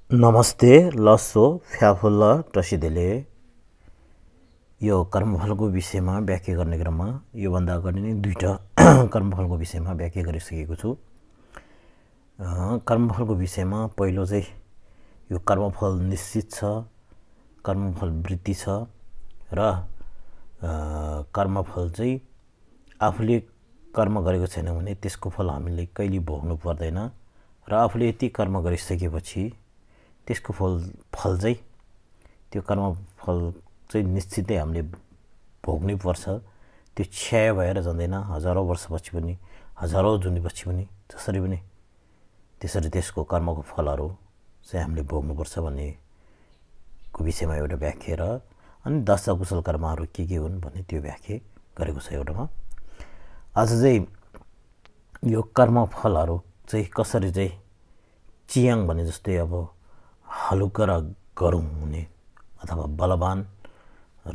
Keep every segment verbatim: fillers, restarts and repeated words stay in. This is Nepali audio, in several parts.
नमस्ते लसो फ्याफुल्ल टसिदेले यो कर्मफलको विषयमा व्याख्या गर्ने क्रममा योभन्दा अगाडि नै दुईटा कर्मफलको विषयमा व्याख्या गरिसकेको छु। कर्मफलको विषयमा पहिलो चाहिँ यो कर्मफल निश्चित छ, कर्मफल वृत्ति छ र कर्मफल चाहिँ आफूले कर्म गरेको छैन भने त्यसको फल हामीले कहिले भोग्नु पर्दैन र आफूले यति कर्म गरिसकेपछि त्यसको फल फल चाहिँ त्यो कर्म फल चाहिँ निश्चितै हामीले भोग्नै पर्छ। त्यो क्षय भएर जाँदैन, हजारौँ वर्षपछि पनि हजारौँ जुनीपछि पनि जसरी पनि त्यसरी त्यसको कर्मको फलहरू चाहिँ हामीले भोग्नुपर्छ भन्नेको विषयमा एउटा व्याख्या र अनि दश अकुशल कर्महरू के के हुन् भन्ने त्यो व्याख्या गरेको छ एउटामा। आज चाहिँ यो कर्मफलहरू चाहिँ कसरी चाहिँ चियाङ भने जस्तै अब हलुक र गरुङ हुने अथवा बलवान र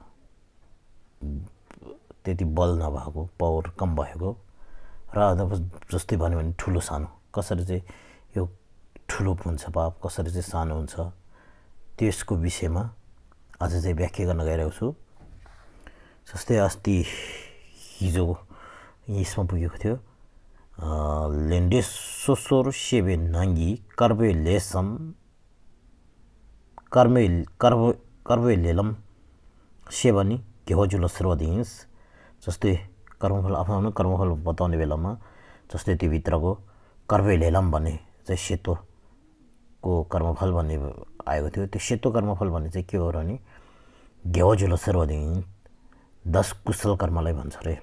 त्यति बल नभएको, पावर कम भएको र अथवा जस्तै भन्यो भने ठुलो सानो कसरी चाहिँ यो ठुलो हुन्छ पाप, कसरी चाहिँ सानो हुन्छ त्यसको विषयमा आज चाहिँ व्याख्या गर्न गइरहेको छु। जस्तै अस्ति हिजो यसमा पुगेको थियो लेन्डे सोसोर सेबे नाङ्गी कर्बे लेसम कर्मे कर्ब कर्बे लेलम सेवनी घेवजुल सर्वदिन्स। जस्तै कर्मफल आफ्नो आफ्नो कर्मफल बताउने बेलामा जस्तै त्यो भित्रको कर्बे लेलम भन्ने चाहिँ सेतोको कर्मफल भन्ने आएको थियो। त्यो सेतो कर्मफल भन्ने चाहिँ के हो र नि घेवजुल सर्वदिन दस कुशल कर्मलाई भन्छ रे।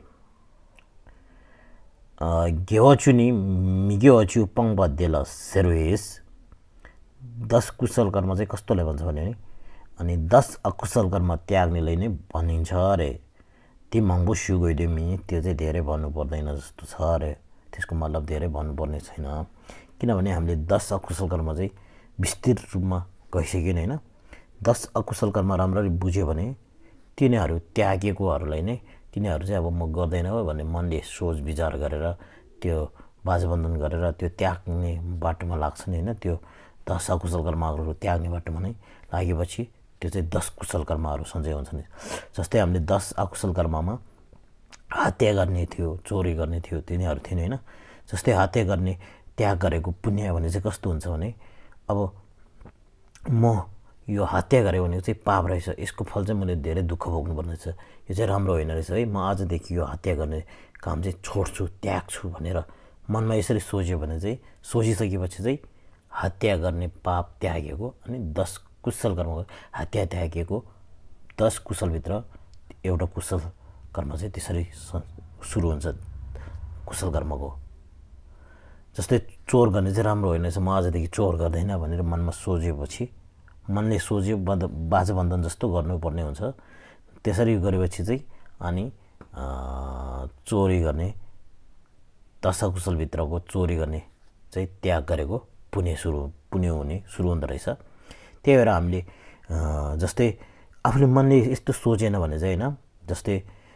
घेवचुनी मिगेवचु पङ्बदेल सेर्वेस दस कुशल कर्म चाहिँ कस्तोलाई भन्छ भने नि अनि दस अकुशल कर्म त्याग्नेलाई नै भनिन्छ अरे। ती महँगो सु गइदिमी त्यो चाहिँ धेरै भन्नु पर्दैन जस्तो छ अरे, त्यसको मतलब धेरै भन्नुपर्ने छैन किनभने हामीले दस अकुशल कर्म चाहिँ विस्तृत रूपमा गइसक्यो नि होइन। दस अकुशल कर्म राम्ररी बुझ्यो भने तिनीहरू त्यागेकोहरूलाई नै तिनीहरू चाहिँ अब म गर्दैन हो भन्ने मनले सोच विचार गरेर त्यो बाजबन्धन गरेर त्यो त्याग्ने बाटोमा लाग्छ नि होइन। त्यो दस अकुशल कर्महरू त्याग्ने बाटोमा नै लागेपछि त्यो चाहिँ दस कुशल कर्महरू सञ्चय हुन्छ नि। जस्तै हामीले दस अकुशल कर्ममा हत्या गर्ने थियो, चोरी गर्ने थियो तिनीहरू थिएन होइन। जस्तै हत्या गर्ने त्याग गरेको पुण्य भने चाहिँ कस्तो हुन्छ भने अब म यो हत्या गरेँ भनेको चाहिँ पाप रहेछ, यसको फल चाहिँ मैले धेरै दुःख भोग्नुपर्ने छ, यो चाहिँ राम्रो होइन रहेछ है, म आजदेखि यो हत्या गर्ने काम चाहिँ छोड्छु, त्याग्छु भनेर मनमा यसरी सोच्यो भने चाहिँ सोचिसकेपछि चाहिँ हत्या गर्ने पाप त्यागेको अनि दस कुशल कर्म हत्या त्यागेको दस कुशलभित्र एउटा कुशल कर्म चाहिँ त्यसरी सुरु हुन्छ कुशल कर्मको। जस्तै चोर गर्ने चाहिँ राम्रो होइन रहेछ, म आजदेखि चोर गर्दैन भनेर मनमा सोचेपछि मनले सोच्यो बाजबन्धन जस्तो गर्नुपर्ने हुन्छ। त्यसरी गरेपछि चाहिँ अनि चोरी गर्ने दश कुशलभित्रको चोरी गर्ने चाहिँ त्याग गरेको पुण्य सुरु पुण्य हुने सुरु हुँदो रहेछ। त्यही भएर हामीले जस्तै आफूले मनले यस्तो सोचेन भने चाहिँ होइन, जस्तै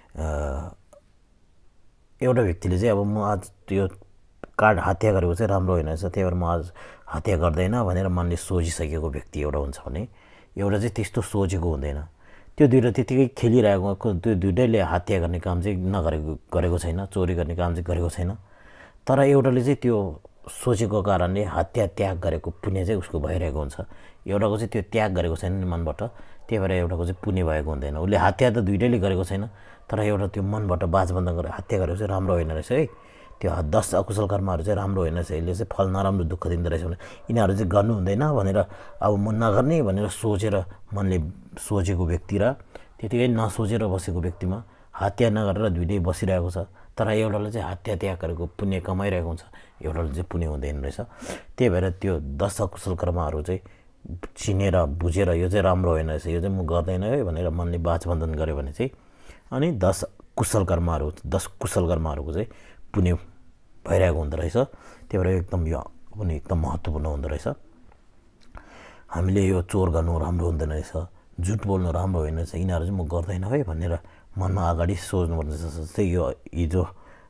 एउटा व्यक्तिले चाहिँ अब म आज त्यो काट हत्या गरेको चाहिँ राम्रो होइन रहेछ त्यही भएर म आज हत्या गर्दैन भनेर मनले सोचिसकेको व्यक्ति एउटा हुन्छ भने एउटा चाहिँ त्यस्तो सोचेको हुँदैन। त्यो दुइटा त्यतिकै खेलिरहेको त्यो दुइटैले हत्या गर्ने काम चाहिँ नगरेको गरेको छैन, चोरी गर्ने काम चाहिँ गरेको छैन, तर एउटाले चाहिँ त्यो सोचेको कारणले हत्या त्याग गरेको पुण्य चाहिँ उसको भइरहेको हुन्छ। एउटाको चाहिँ त्यो त्याग गरेको छैन नि मनबाट, त्यही भएर एउटाको चाहिँ पुण्य भएको हुँदैन। उसले हत्या त दुइटैले गरेको छैन तर एउटा त्यो मनबाट बाजबन्धन गरेर हत्या गरेको चाहिँ राम्रो होइन रहेछ है। त्यो दस अकुशल कर्महरू चाहिँ राम्रो होइन रहेछ, यसले चाहिँ फल नराम्रो दुःख दिँदो रहेछ भने यिनीहरू चाहिँ गर्नु हुँदैन भनेर अब म नगर्ने भनेर सोचेर मनले सोचेको व्यक्ति र त्यतिकै नसोचेर बसेको व्यक्तिमा हत्या नगरेर दुइटै बसिरहेको छ तर एउटाले चाहिँ हत्या त्याग गरेको पुण्य कमाइरहेको हुन्छ, एउटाले चाहिँ पुण्य हुँदैन रहेछ। त्यही भएर त्यो दश अकुशल कर्महरू चाहिँ चिनेर बुझेर यो चाहिँ राम्रो होइन रहेछ, यो चाहिँ म गर्दैन है भनेर मनले बाजबन्धन गर्यो भने चाहिँ अनि दश कुशल कर्महरू दश कुशल कर्महरूको चाहिँ पुण्य भइरहेको हुँदो रहेछ। त्यही भएर एकदम यो पनि एकदम महत्त्वपूर्ण हुँदो रहेछ। हामीले यो चोर गर्नु राम्रो हुँदैन रहेछ, झुट बोल्नु राम्रो होइन रहेछ, यिनीहरू चाहिँ म गर्दैन है भनेर मनमा अगाडि सोच्नुपर्ने छ। जस्तै यो हिजो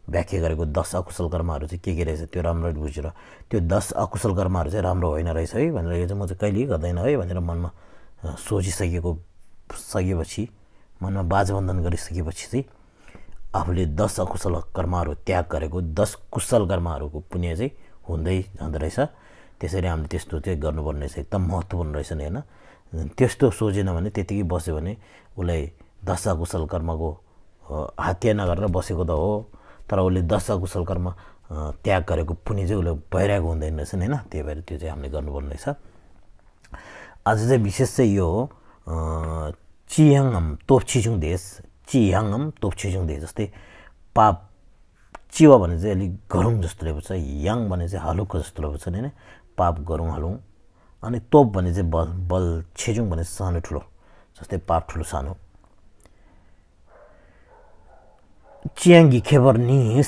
व्याख्या गरेको दस अकुशल कर्महरू चाहिँ के के रहेछ त्यो राम्ररी बुझेर त्यो दस अकुशल कर्महरू चाहिँ राम्रो होइन रहेछ है भनेर यो चाहिँ म चाहिँ कहिल्यै गर्दैन है भनेर मनमा सोचिसकेको सकेपछि मनमा बाजबन्धन गरिसकेपछि चाहिँ आफूले दस अकुशल कर्महरू त्याग गरेको दस कुशल कर्महरूको पुण्य चाहिँ हुँदै जाँदो रहेछ। त्यसरी हामीले त्यस्तो चाहिँ गर्नुपर्ने रहेछ, एकदम महत्त्वपूर्ण रहेछ नि होइन। त्यस्तो सोचेन भने त्यतिकै बस्यो भने उसलाई दस अकुशल कर्मको हत्या नगरेर बसेको त हो, तर उसले दस अकुशल कर्म त्याग गरेको पुण्य चाहिँ उसले भइरहेको हुँदैन रहेछ नि होइन। त्यही भएर त्यो चाहिँ हामीले गर्नुपर्ने रहेछ। आज चाहिँ विशेष चाहिँ यो हो चियाङम तोपछिचुङ देश, चियाङम तोपछिचुङ देश जस्तै पाप चिवा भने चाहिँ अलिक गरुङ जस्तो रहेको छ, याङ भने चाहिँ हलुको जस्तो रहेको छ नि होइन। पाप गरुङ हलुङ, अनि तोप भने चाहिँ बल बल छेजुङ भने सानो ठुलो, जस्तै पाप ठुलो सानो। चियाङ्गी खेबर निस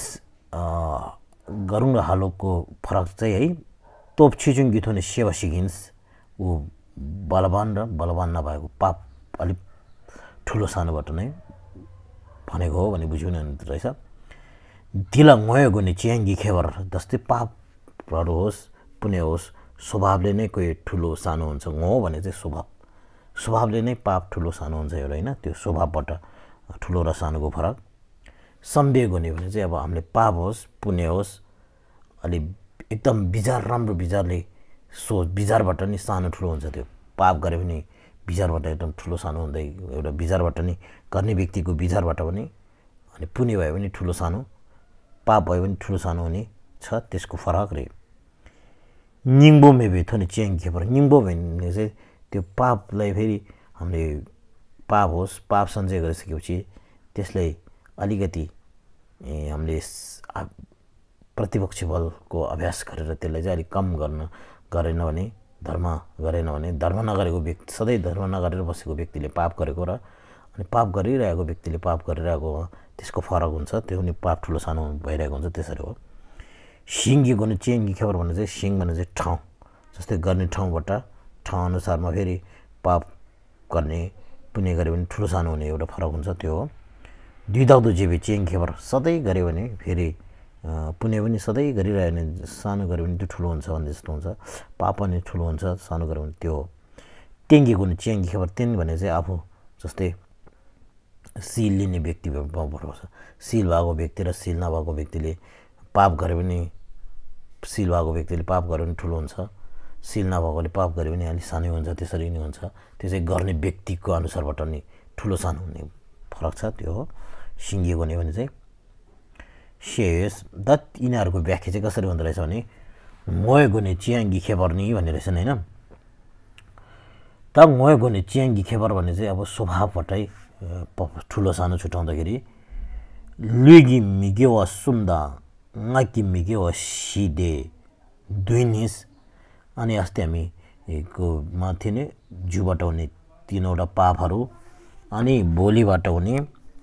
गरुङ र हालुको फरक चाहिँ है, तोप छिचुङ गीत हुने सेवा सिकिन्छ ऊ बलवान र बलवान नभएको पाप अलिक ठुलो सानोबाट नै भनेको हो भने बुझ्नु रहेछ। दिला गएको नि चियाङ्गी खेबर जस्तै पापहरू होस् पुण्य होस् स्वभावले नै कोही ठुलो सानो हुन्छ। गो भने चाहिँ स्वभाव, स्वभावले नै पाप ठुलो सानो हुन्छ एउटा होइन, त्यो स्वभावबाट ठुलो र सानोको फरक। सम्वेग हुने भने चाहिँ अब हामीले पाप होस् पुण्य होस् अलि एकदम विचार राम्रो विचारले सोच विचारबाट नि सानो ठुलो हुन्छ। त्यो पाप गरे पनि विचारबाट एकदम ठुलो सानो हुँदै एउटा विचारबाट नि गर्ने व्यक्तिको विचारबाट पनि, अनि पुण्य भयो भने ठुलो सानो, पाप भयो भने ठुलो सानो हुने छ, त्यसको फरक रे। निङ्बो मेबे थो नि च्याङ खेपर, निङ्बो भन्ने चाहिँ त्यो पापलाई फेरि हामीले पाप होस् पाप सञ्चय गरिसकेपछि त्यसलाई अलिकति हामीले प्रतिपक्ष बलको अभ्यास गरेर त्यसलाई चाहिँ अलिक कम गर्न गरेन भने, धर्म गरेन भने, धर्म नगरेको व्यक्ति सधैँ धर्म नगरेर बसेको व्यक्तिले पाप गरेको र अनि पाप गरिरहेको व्यक्तिले पाप गरिरहेको त्यसको फरक हुन्छ। त्यो पनि पाप ठुलो सानो भइरहेको हुन्छ, त्यसरी हो। सिङ्गी गर्ने चेङ्गी खेबर भने चाहिँ सिङ भने चाहिँ ठाउँ, जस्तै गर्ने ठाउँबाट ठाउँ अनुसारमा फेरि पाप गर्ने पुण्य गऱ्यो भने ठुलो सानो हुने एउटा फरक हुन्छ, त्यो हो। दुइदाउदो जेबी चेङ खेबर सधैँ गऱ्यो भने फेरि पुण्य पनि सधैँ गरिरह्यो भने सानो गऱ्यो भने त्यो ठुलो हुन्छ भन्ने जस्तो हुन्छ, पाप पनि ठुलो हुन्छ सानो गऱ्यो भने त्यो हो। टेङ्गी गुने च्याङ्गी खेबर, तेन भने चाहिँ आफू जस्तै सिल लिने व्यक्ति पर्छ, सिल भएको व्यक्ति र सिल नभएको व्यक्तिले पाप गऱ्यो भने सिल भएको व्यक्तिले पाप गऱ्यो भने ठुलो हुन्छ, सिल नभएकोले पाप गऱ्यो भने अलिक सानै हुन्छ, त्यसरी नै हुन्छ। त्यो चाहिँ गर्ने व्यक्तिको अनुसारबाट नि ठुलो सानो हुने फरक छ, त्यो हो। सिङ्गी गुने भने चाहिँ सेयस दत यिनीहरूको व्याख्या चाहिँ कसरी हुँदो रहेछ भने मोय गुने च्याङ्गी खेबर्नी भन्ने रहेछ नि होइन। त मोय गुने च्याङ्गी खेबर भन्ने चाहिँ अब स्वभावबाटै ठुलो सानो छुट्याउँदाखेरि लुगी मिगे वा सुन्दा ngaकी मिगे वा सिदे दुइनिस, अनि अस्ति हामी को माथि नै जुबाट हुने तिनवटा पापहरू अनि भोलिबाट हुने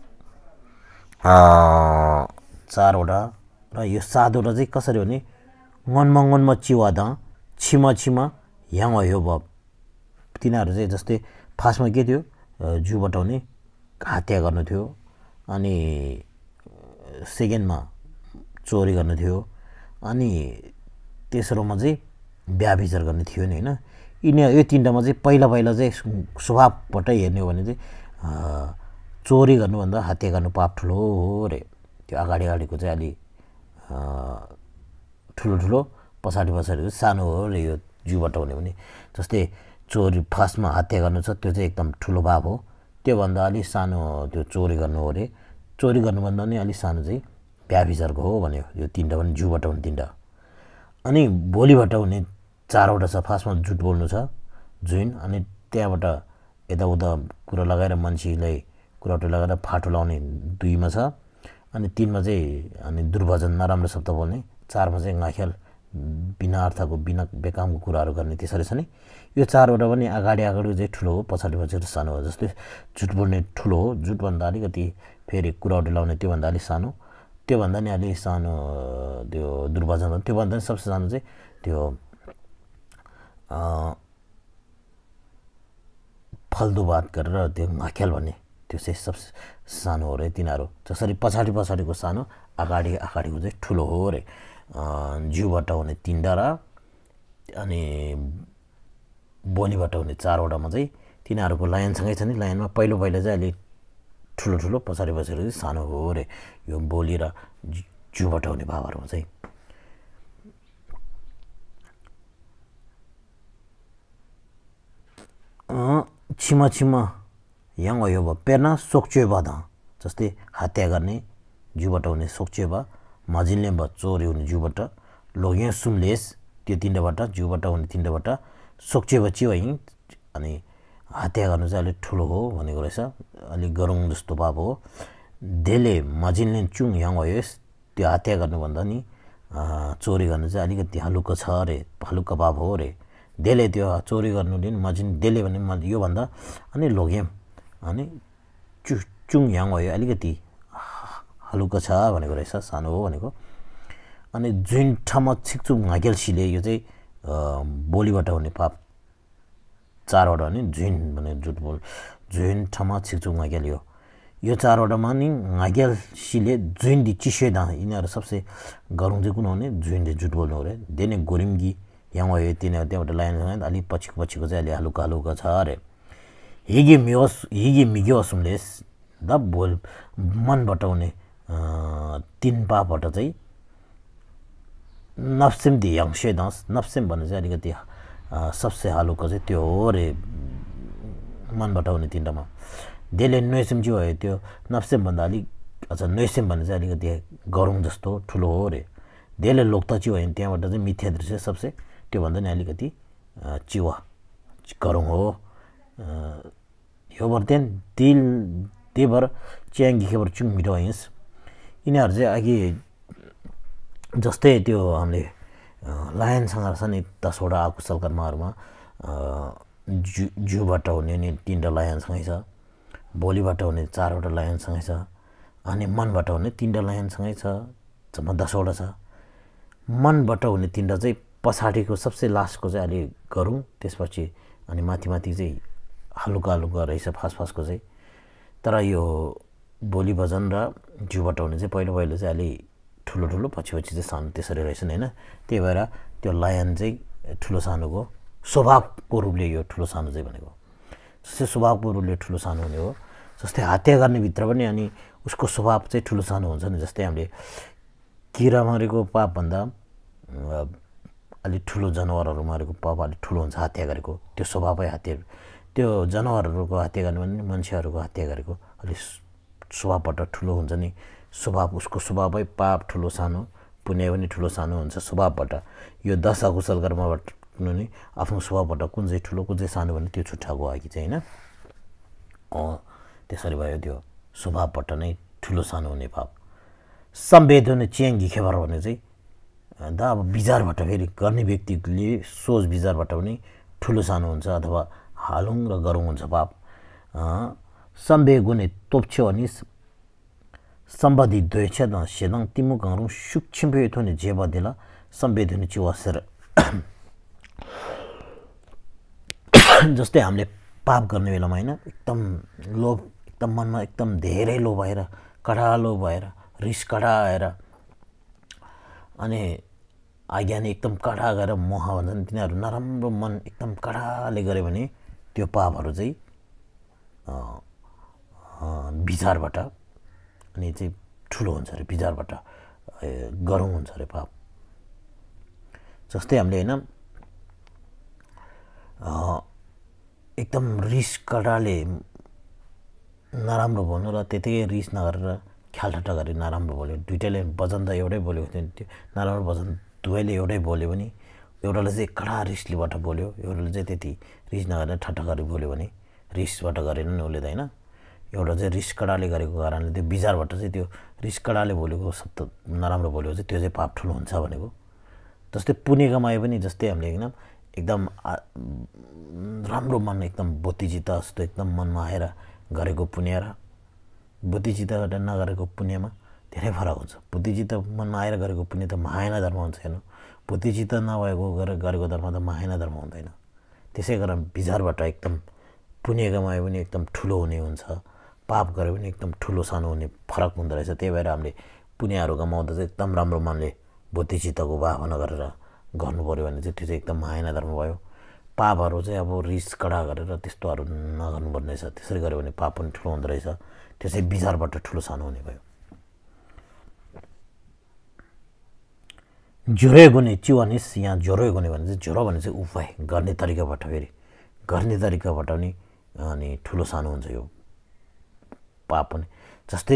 चारवटा र यो सातवटा चाहिँ कसरी भने गनमा गनमा चिवादा छिमा छिमा यहाँ हो बब, तिनीहरू चाहिँ जस्तै फार्स्टमा के थियो जुबाट हुने हत्या गर्नु थियो, अनि सेकेन्डमा चोरी गर्नु थियो, अनि तेस्रोमा चाहिँ व्याभिचार गर्ने थियो नि होइन। यिनी यो तिनवटामा चाहिँ पहिला पहिला चाहिँ स्वभावबाटै हेर्ने हो भने चाहिँ चोरी गर्नुभन्दा हत्या गर्नु पाप ठुलो हो रे। त्यो अगाडि अगाडिको चाहिँ अलि ठुलो ठुलो, पछाडि पछाडिको सानो हो रे यो जुबाट हुने भने। जस्तै चोरी फर्स्टमा हत्या गर्नु छ त्यो चाहिँ एकदम ठुलो पाप हो, त्योभन्दा अलिक सानो त्यो चोरी गर्नु हो रे। चोरी गर्नुभन्दा नि अलिक सानो चाहिँ व्याभिचारको हो भन्यो, यो तिनवटा पनि जुबाट हुने तिनवटा। अनि भोलिबाट हुने चारवटा छ, फर्स्टमा झुट बोल्नु छ जुन, अनि त्यहाँबाट यताउता कुरा लगाएर मान्छेलाई कुराटो लगाएर फाटो लाउने दुईमा छ, अनि तिनमा चाहिँ अनि दुर्वचन नराम्रो शब्द बोल्ने, चारमा चाहिँ गाख्याल बिना अर्थको बिना बेकामको कुराहरू गर्ने, त्यसरी छ नि। यो चारवटा पनि अगाडि अगाडि चाहिँ ठुलो हो, पछाडि पछाडि सानो हो। जस्तै झुट बोल्ने ठुलो हो, झुटभन्दा अलिकति फेरि कुराटो लाउने त्योभन्दा अलिक सानो, त्योभन्दा नि अलिक सानो त्यो दुर्वचन, त्योभन्दा नि सबसे सानो चाहिँ त्यो फाल्तु बात गरेर त्यो गाख्याल भन्ने, त्यो चाहिँ सबसे सानो हो रे तिनीहरू। जसरी पछाडि पछाडिको सानो अगाडि अगाडिको चाहिँ ठुलो हो रे। जिउबाट हुने तीनवटा र अनि बोलीबाट हुने चारवटामा चाहिँ तिनीहरूको लायनसँगै छ नि, लायनमा पहिलो पहिला चाहिँ अलि ठुलो ठुलो, पछाडि पछाडि चाहिँ सानो हो रे यो बोली र जिउबाट हुने भावहरूमा चाहिँ। छिमा छिमा यहाँ यो भयो पेर्ना सोक्चे बा जस्तै हत्या गर्ने जिउबाट हुने सोक्चे बा, मजिल्ने भयो चोरी हुने जिउबाट, लोग्या सुमलेस त्यो तिनवटाबाट जिउबाट हुने तिनवटाबाट, सोक्चे बची है अनि हत्या गर्नु चाहिँ अलिक ठुलो हो भनेको रहेछ, अलिक गरौँ जस्तो पाप हो। देले मजिल्ने चुङ यहाँ भयो त्यो हत्या गर्नुभन्दा नि चोरी गर्नु चाहिँ अलिकति हलुका छ अरे, हलुका पाप हो अरे। देले त्यो चोरी गर्नुले मजिन देले भने योभन्दा अनि लोग्याम अनि चु चुङ यहाँ भयो अलिकति हलुका छ भनेको रहेछ, सानो हो भनेको। अनि जुन ठाउँमा छिक्चुक घाकेल्सीले यो चाहिँ बोलीबाट हुने पाप चारवटा नि, झुइन भने जुट बोल, झुइन ठाउँमा छिक्चुक घाकेल यो यो चारवटामा नि घाकेल्सीले जुइन दि चिसोदा यिनीहरू सबसे गरौँ चाहिँ कुन हुने जुइनले जुट बोल्नु हो अरे। देने गोरिम्गी यहाँ भयो तिनीहरू त्यहाँबाट लाइन अलिक पछिको पछिको चाहिँ अलि हलुका हलुका छ अरे। हिगे मियोस हिगे मिग्योसुमलेस द बोल मनबाट हुने तिन पापबाट चाहिँ नफ्सेम दि यङ्से दस, नफ्सेम भन्ने चाहिँ अलिकति सबसे हलुका चाहिँ त्यो हो रे मनबाट हुने तिनवटामा। देले नोइसेम चाहिँ भयो त्यो नफ्सेमभन्दा अलिक, अच्छा नोइसेम भन्ने चाहिँ अलिकति गरौँ जस्तो ठुलो हो रे। देले लोक्ता चाहिँ भयो त्यहाँबाट चाहिँ मिथ्या दृश्य सबसे त्योभन्दा नि अलिकति चिवा गरौँ हो। यो भर्तेन तिल त्यही च्याङ घिखेबर चुङ मिठो हिँस यिनीहरू चाहिँ अघि जस्तै त्यो हामीले लायनसँग छ नि दसवटा अकुशल कर्महरूमा जु जिउबाट हुने नि तिनवटा लायनसँगै छ, बोलीबाट हुने चारवटा लायनसँगै छ, अनि मनबाट हुने तिनवटा लायनसँगै छ, जम्मा दसवटा छ। मनबाट हुने तिनवटा चाहिँ पछाडिको सबसे लास्टको चाहिँ अलि गरौँ, त्यसपछि अनि माथि माथि चाहिँ हलुका हलुका रहेछ फास फासको चाहिँ। तर यो बोली भजन र जिउबाट हुने चाहिँ पहिलो पहिलो चाहिँ अलि ठुलो ठुलो पछि पछि चाहिँ सानो त्यसरी रहेछन् होइन। त्यही भएर त्यो लायन चाहिँ ठुलो सानोको स्वभावको रूपले यो ठुलो सानो चाहिँ भनेको, जस्तै स्वभावको रूपले ठुलो सानो हुने हो। जस्तै हत्या गर्ने भित्र पनि अनि उसको स्वभाव चाहिँ ठुलो सानो हुन्छ नि। जस्तै हामीले किरा मारेको पापभन्दा अलिक ठुलो जनावरहरू मारेको पाप अलिक ठुलो हुन्छ हत्या गरेको, त्यो स्वभावै हत्या, त्यो जनावरहरूको हत्या गर्ने भने मान्छेहरूको हत्या गरेको अलिक स्वभावबाट ठुलो हुन्छ नि। स्वभाव उसको स्वभावै पाप ठुलो सानो, पुण्य पनि ठुलो सानो हुन्छ स्वभावबाट। यो दस अकुशल कर्मबाट नि आफ्नो स्वभावबाट कुन चाहिँ ठुलो कुन चाहिँ सानो भने त्यो छुट्टाएको अघि चाहिँ होइन। त्यसरी भयो त्यो स्वभावबाट नै ठुलो सानो हुने पाप। सम्वेद हुने च्याङ घिखेबर भने चाहिँ दा अब विचारबाट फेरि गर्ने व्यक्तिले सोच विचारबाट पनि ठुलो सानो हुन्छ अथवा हालुङ र गरौँ हुन्छ पाप। सम्वेग हुने तोप्छ्यो अनि सम्बन्धी द्वेष न सेदङ तिमु गरौँ सूक्ष्म हुने जे बदेला सम्वेद हुने चिवासेर। जस्तै हामीले पाप गर्ने बेलामा होइन एकदम लोभ, एकदम मनमा एकदम धेरै लोभ भएर कडा लोभ भएर रिस कडा आएर अनि आज्ञानी एकदम कडा गरेर मोह भन्छन् तिनीहरू नराम्रो मन एकदम कडाले गऱ्यो भने त्यो पापहरू चाहिँ विचारबाट अनि चाहिँ ठुलो हुन्छ अरे, विचारबाट गरौँ हुन्छ अरे पाप। जस्तै हामीले होइन एकदम रिस कडाले नराम्रो बोल्नु र त्यतिकै रिस नगरेर ख्यालठट्टा गरेर नराम्रो बोल्यो, दुइटैले वचन त एउटै बोलेको थियो त्यो नराम्रो वचन दुवैले एउटै बोल्यो भने एउटाले चाहिँ कडा रिसलेबाट बोल्यो, एउटाले चाहिँ त्यति रिस नगरेर ठट्टा गरेर बोल्यो भने रिसबाट गरेन नि उसले त होइन। एउटा चाहिँ रिस कडाले गरेको कारणले त्यो विचारबाट चाहिँ त्यो रिस कडाले बोलेको शब्द नराम्रो बोलेको चाहिँ त्यो चाहिँ पाप ठुलो हुन्छ भनेको। जस्तै पुण्य कमाए पनि जस्तै हामीले होइन एकदम राम्रो मन एकदम बुद्धिचित्त जस्तो एकदम मनमा आएर गरेको पुण्य र बुद्धिचित्तबाट नगरेको पुण्यमा धेरै फरक हुन्छ। बुद्धिचित्त मनमा आएर गरेको पुण्य त महायाना धर्म हुन्छ हेर्नु, बुद्धिचित्त नभएको गरेको धर्म त महायाना धर्म हुँदैन। त्यसै कारण विचारबाट एकदम पुण्य कमाए पनि एकदम ठुलो हुने हुन्छ, पाप गरे पनि एकदम ठुलो सानो हुने फरक हुँदो रहेछ। त्यही भएर हामीले पुण्यहरू कमाउँदा चाहिँ एकदम राम्रो मनले बुद्धिचित्तको भावना गरेर गर्नु पऱ्यो भने चाहिँ त्यो चाहिँ एकदम माया धर्म भयो। पापहरू चाहिँ अब रिस कडा गरेर त्यस्तोहरू नगर्नुपर्ने रहेछ। त्यसरी गऱ्यो भने पाप पनि ठुलो हुँदो रहेछ। त्यो चाहिँ विचारबाट ठुलो सानो हुने भयो। ज्वरो गुने चिवानिस, यहाँ ज्वरो गुने भने चाहिँ ज्वरो भने चाहिँ उपाय गर्ने तरिकाबाट फेरि गर्ने तरिकाबाट पनि अनि ठुलो सानो हुन्छ यो पाप पनि। जस्तै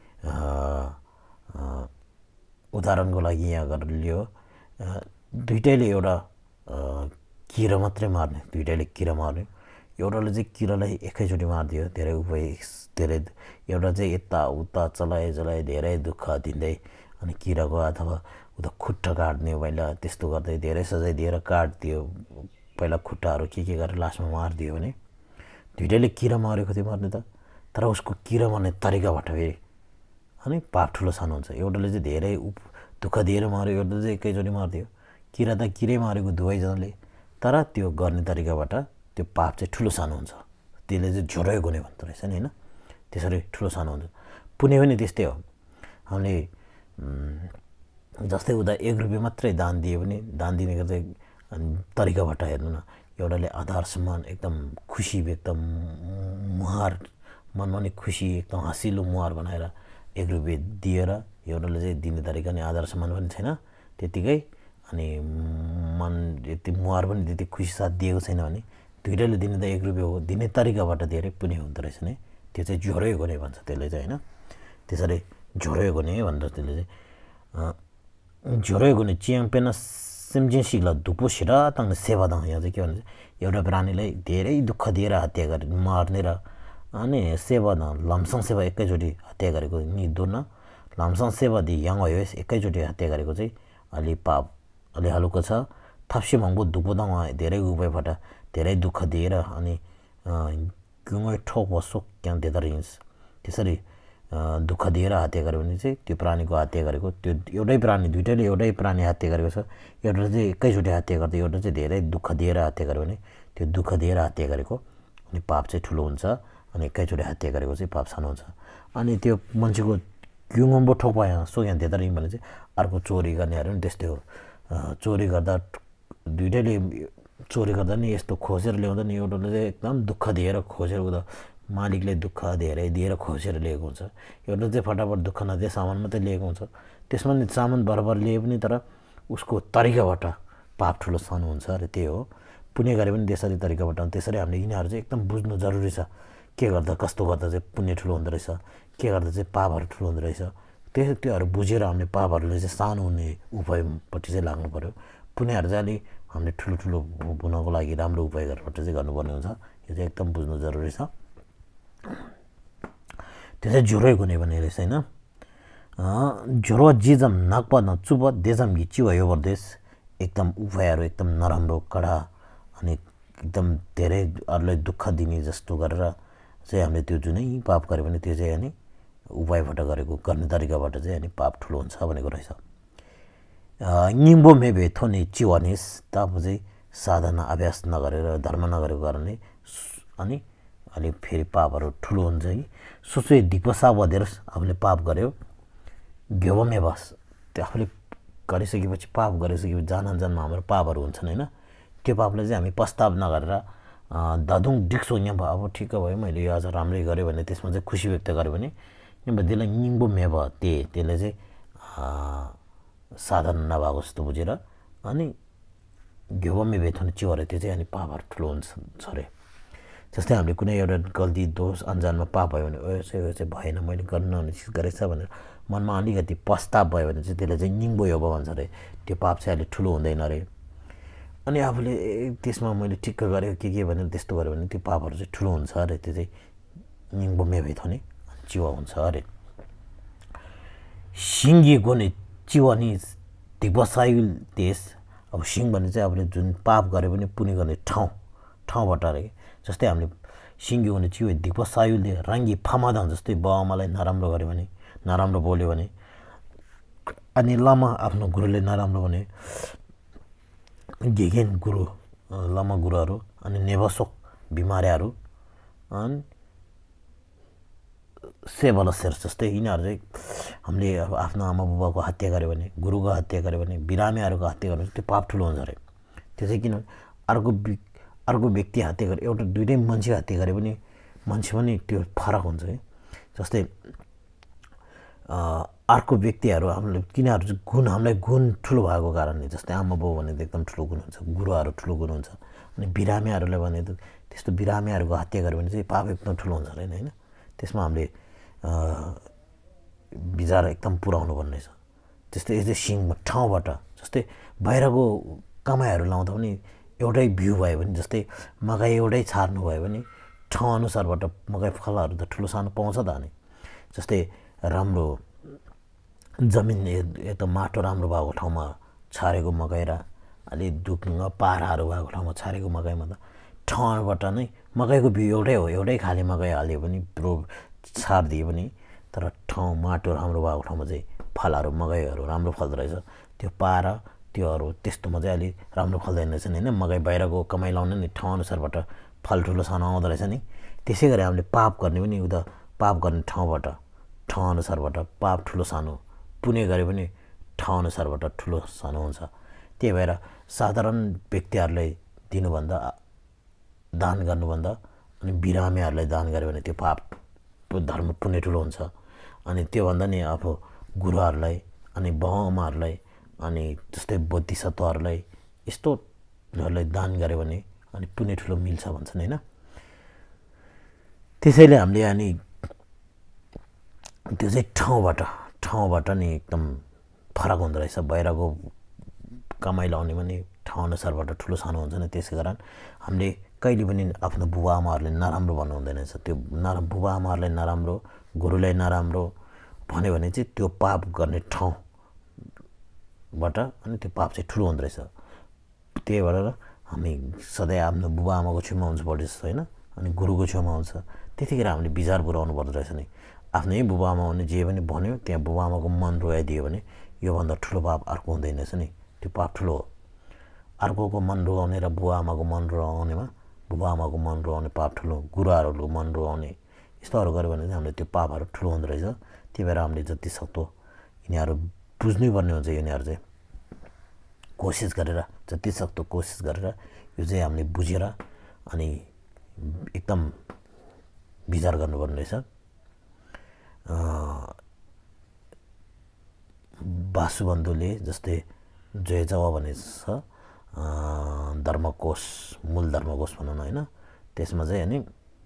उदाहरणको लागि यहाँ गरेर लियो, दुइटैले एउटा किरा मात्रै मार्ने, दुइटैले किरा मार्ने, एउटाले चाहिँ किरालाई एकैचोटि मारिदियो, धेरै उपाय धेरै, एउटा चाहिँ यता उता चलाए चलाए धेरै दुःख दिँदै अनि किराको अथवा उता खुट्टा काट्ने पहिला त्यस्तो गर्दै धेरै सजाय दिएर काटिदियो, पहिला खुट्टाहरू के के गरेर लास्टमा मारिदियो भने दुइटैले किरा मारेको थियो मार्ने त, तर उसको किरा मार्ने तरिकाबाट फेरि अनि पाप ठुलो सानो हुन्छ। एउटाले चाहिँ धेरै उप दुःख दिएर मार्यो, एउटा चाहिँ एकैचोटि मारिदियो। किरा त किरै मारेको दुवैजनाले, तर त्यो गर्ने तरिकाबाट त्यो पाप चाहिँ ठुलो सानो हुन्छ। त्यसले चाहिँ झोरै गुने भन्दो रहेछ नि होइन, त्यसरी ठुलो सानो हुन्छ। पुण्य पनि त्यस्तै हो। हामीले जस्तै उता एक रुपियाँ मात्रै दान दियो भने दान दिनेको चाहिँ तरिकाबाट हेर्नु न, एउटाले आधार सम्मान एकदम खुसी एकदम मुहार मनमा नि खुसी एकदम हँसिलो मुहार बनाएर एक रुपियाँ दिएर, एउटाले चाहिँ दिने तरिका नि आधार सम्मान पनि छैन त्यतिकै अनि मन यति मुहार पनि त्यति खुसी साथ दिएको छैन भने दुइटैले दिने त एक रुपियाँ हो, दिने तरिकाबाट धेरै पुण्य हुँदो रहेछ नि। त्यो चाहिँ झोरै गुने भन्छ त्यसले चाहिँ होइन, त्यसरी झोरै गुने भनेर त्यसले चाहिँ झोरै गुने चियाङ पेना सिम्जिसिला धुपो सिरा तङ सेवा दङ। यहाँ चाहिँ के भन्छ, एउटा प्राणीलाई धेरै दुःख दिएर हत्या गरे मार्ने र अनि सेवा न लमसङ सेवा एकैचोटि हत्या गरेको नि दोन लमसङ सेवा दि यहाँ हो एकैचोटि हत्या गरेको चाहिँ अलि पाप अलि हलुको छ। थप्सी भङ्गो धुपो दङ धेरै उपायबाट धेरै दुःख दिएर अनि गुमै ठोक वसो त्यहाँ दिँदो रहेछ। त्यसरी दुःख दिएर हत्या गऱ्यो भने चाहिँ त्यो प्राणीको हत्या गरेको, त्यो एउटै प्राणी दुइटैले एउटै प्राणी हत्या गरेको छ, एउटा चाहिँ एकैचोटि हत्या गर्दै एउटा चाहिँ धेरै दुःख दिएर हत्या गऱ्यो भने त्यो दुःख दिएर हत्या गरेको अनि पाप चाहिँ ठुलो हुन्छ अनि एकैचोटि हत्या गरेको चाहिँ पाप सानो हुन्छ। अनि त्यो मान्छेको गुङ्गम्बो ठोक यहाँ सो यहाँ दिँदो रहेछ भने चाहिँ अर्को चोरी गर्नेहरू पनि त्यस्तै हो। चोरी गर्दा दुइटैले चोरी गर्दा नि यस्तो खोसेर ल्याउँदा नि एउटाले चाहिँ एकदम दुःख दिएर खोसेर उता मालिकले दुःख धेरै दिएर खोसेर लिएको हुन्छ, एउटा चाहिँ फटाफट दुःख नदिए सामान मात्रै लिएको हुन्छ। त्यसमा नि सामान बराबर लिए पनि तर उसको तरिकाबाट पाप ठुलो सानो हुन्छ अरे त्यही हो। पुण्य गरे पनि त्यसरी तरिकाबाट, त्यसरी हामीले यिनीहरू चाहिँ एकदम बुझ्नु जरुरी छ, के गर्दा कस्तो गर्दा चाहिँ पुण्य ठुलो हुँदो रहेछ, के गर्दा चाहिँ पापहरू ठुलो हुँदो रहेछ। त्यो त्योहरू बुझेर हामीले पापहरूले चाहिँ सानो हुने उपायपट्टि चाहिँ लाग्नु पऱ्यो। पुण्यहरू चाहिँ अलिक हामीले ठुलो ठुलो हुनको लागि राम्रो उपाय गरेर चाहिँ गर्नुपर्ने हुन्छ। यो चाहिँ एकदम बुझ्नु जरुरी छ। त्यो चाहिँ ज्वरै गुने भन्ने रहेछ होइन। ज्वरो जिजम नाकपा न चुप देजम घिच्ची भयो वर्देश, एकदम उपायहरू एकदम नराम्रो कडा अनि एकदम धेरै अरूलाई दुःख दिने जस्तो गरेर चाहिँ हामीले त्यो जुनै पाप गऱ्यो भने त्यो चाहिँ अनि उपायबाट गरेको गर्ने तरिकाबाट चाहिँ अनि पाप ठुलो हुन्छ भनेको रहेछ। निम्बो मेभे थोने चिवानिस ताप चाहिँ साधना अभ्यास नगरेर धर्म नगरेको कारणले अनि अलि फेरि पापहरू ठुलो हुन्छ कि सोचे दिपसा बधेर आफूले पाप गर्यो घेवमे बस, त्यो आफूले गरिसकेपछि पाप गरिसकेपछि जान जानमा हाम्रो पापहरू हुन्छन् होइन, त्यो पापलाई चाहिँ हामी पस्ताव नगरेर दादुङ डिक्सो यहाँ भयो अब ठिक भयो मैले यो आज राम्रै गरेँ भने त्यसमा चाहिँ खुसी व्यक्त गरेँ भने यहाँ त्यसलाई निम्बो मेभ ते त्यसले चाहिँ साधन नभएको जस्तो बुझेर अनि घेवमे भेथुन चिवरे त्यो चाहिँ अनि पापहरू ठुलो हुन्छ छ अरे। जस्तै हामीले कुनै एउटा गल्ती दोष अन्जानमा पाप भयो भने ओ चाहिँ चाहिँ भएन मैले गर्नु नहुने चिज गरेछ भनेर मनमा अलिकति पस्ताव भयो भने चाहिँ त्यसले चाहिँ निम्बो योब भन्छ अरे, त्यो पाप चाहिँ अहिले ठुलो हुँदैन अरे। अनि आफूले त्यसमा मैले ठिक्क गरेँ के के भनेर त्यस्तो गऱ्यो भने त्यो पापहरू चाहिँ ठुलो हुन्छ अरे, त्यो चाहिँ निम्बो मेभे थोने चिवा हुन्छ अरे। सिङ्गी गोने चिवानी दिवसायुल देश, अब सिङ भन्ने चाहिँ आफूले जुन पाप गरे पनि पुण्य गर्ने ठाउँ ठाउँबाट अरे। जस्तै हामीले सिङ्गी हुने चियो दिवसायुले राङ्गी फामादाङ, जस्तै बाबाआमालाई नराम्रो गऱ्यो भने नराम्रो बोल्यो भने अनि लामा आफ्नो गुरुले नराम्रो भने गेगेन गुरु लामा गुरुहरू अनि नेभसोक बिमारीहरू अनि सेवल शेर जस्तै यिनीहरू चाहिँ हामीले अब आफ्नो आमा बुबाको हत्या गर्यो भने, गुरुको हत्या गर्यो भने, बिरामीहरूको हत्या गर्यो भने त्यो पाप ठुलो हुन्छ अरे। त्यो चाहिँ किनभने अर्को अर्को व्यक्ति हत्या गरे, एउटा दुइटै मान्छे हत्या गरे पनि मान्छे पनि त्यो फरक हुन्छ है। जस्तै अर्को व्यक्तिहरू हामीले किनीहरू चाहिँ गुण हामीलाई गुण ठुलो भएको कारणले, जस्तै आमा बाउ भने त एकदम ठुलो गुण हुन्छ, गुरुहरू ठुलो गुण हुन्छ, अनि बिरामीहरूलाई भने त त्यस्तो बिरामीहरूको हत्या गर्यो भने चाहिँ पाप एकदम ठुलो हुन्छ अरे होइन। त्यसमा हामीले विचार एकदम पुऱ्याउनु पर्ने छ। त्यस्तै यस्तै सिङमा ठाउँबाट जस्तै बाहिरको कमाइहरू लाउँदा पनि एउटै बिउ भयो भने, जस्तै मकै एउटै छार्नु भयो भने ठाउँ अनुसारबाट मकै फलहरू त ठुलो सानो पाउँछ त अनि। जस्तै राम्रो जमिन यता माटो राम्रो भएको ठाउँमा छारेको मकै र अलि दुख्न पाराहरू भएको ठाउँमा छारेको मकैमा त ठाउँबाट नै मकैको बिउ एउटै हो, एउटै खाले मकै हाल्यो भने रोप छारिदियो भने, तर ठाउँ माटो राम्रो भएको ठाउँमा चाहिँ फलहरू मकैहरू राम्रो फल्दो रहेछ। त्यो पारा त्योहरू त्यस्तोमा चाहिँ अलि राम्रो फल्दैन रहेछ नि होइन। मकै बाहिरको कमाइ लाउने नि ठाउँ अनुसारबाट फल ठुलो सानो आउँदो रहेछ नि। त्यसै गरी हामीले पाप गर्ने पनि उता पाप गर्ने ठाउँबाट ठाउँ अनुसारबाट पाप ठुलो सानो, पुण्य गरे पनि ठाउँ अनुसारबाट ठुलो सानो हुन्छ। त्यही भएर साधारण व्यक्तिहरूलाई दिनुभन्दा, दान गर्नुभन्दा अनि बिरामीहरूलाई दान गर्यो भने त्यो पाप धर्म पुण्य ठुलो हुन्छ। अनि त्योभन्दा नि आफू गुरुहरूलाई अनि बाउआमाहरूलाई अनि जस्तै बोधिसत्वहरूलाई यस्तोहरूलाई दान गर्यो भने अनि पुण्य ठुलो मिल्छ भन्छन् होइन। त्यसैले हामीले अनि त्यो चाहिँ ठाउँबाट ठाउँबाट नि एकदम फरक हुँदो रहेछ। बाहिरको कमाइ लाउने भने ठाउँ अनुसारबाट ठुलो सानो हुन्छ नि। त्यसै कारण हामीले कहिले पनि आफ्नो बुबा आमाहरूले नराम्रो भन्नु हुँदैन रहेछ। त्यो नरा बुबा आमाहरूलाई नराम्रो, गुरुलाई नराम्रो भन्यो भने चाहिँ त्यो पाप गर्ने ठाउँबाट अनि त्यो पाप चाहिँ ठुलो हुँदो रहेछ। त्यही भएर हामी सधैँ आफ्नो बुबा आमाको छेउमा हुनुपर्छ होइन, अनि गुरुको छेउमा हुन्छ। त्यतिखेर हामीले विचार पुऱ्याउनु पर्दो रहेछ नि। आफ्नै बुबा आमा भने जे पनि भन्यो त्यहाँ बुबा आमाको मन रुवाइदियो भने योभन्दा ठुलो पाप अर्को हुँदैन रहेछ नि। त्यो पाप ठुलो हो। अर्कोको मन रुवाउने र बुबा आमाको मन रुवाउनेमा बुबा आमाको मन रुवाउने पाप ठुलो, गुरुहरूको मन रुवाउने यस्तोहरू गऱ्यो भने चाहिँ हामीले त्यो पापहरू ठुलो हुँदो रहेछ। त्यही भएर हामीले जति सक्दो यिनीहरू बुझ्नै पर्ने हुन्छ। यिनीहरू चाहिँ कोसिस गरेर, जति सक्दो कोसिस गरेर यो चाहिँ हामीले बुझेर अनि एकदम विचार गर्नुपर्ने रहेछ। वासुबन्धुले जस्तै जयजवा भनेको छ धर्मकोश, मूल धर्मकोश भनौँ न होइन। त्यसमा चाहिँ अनि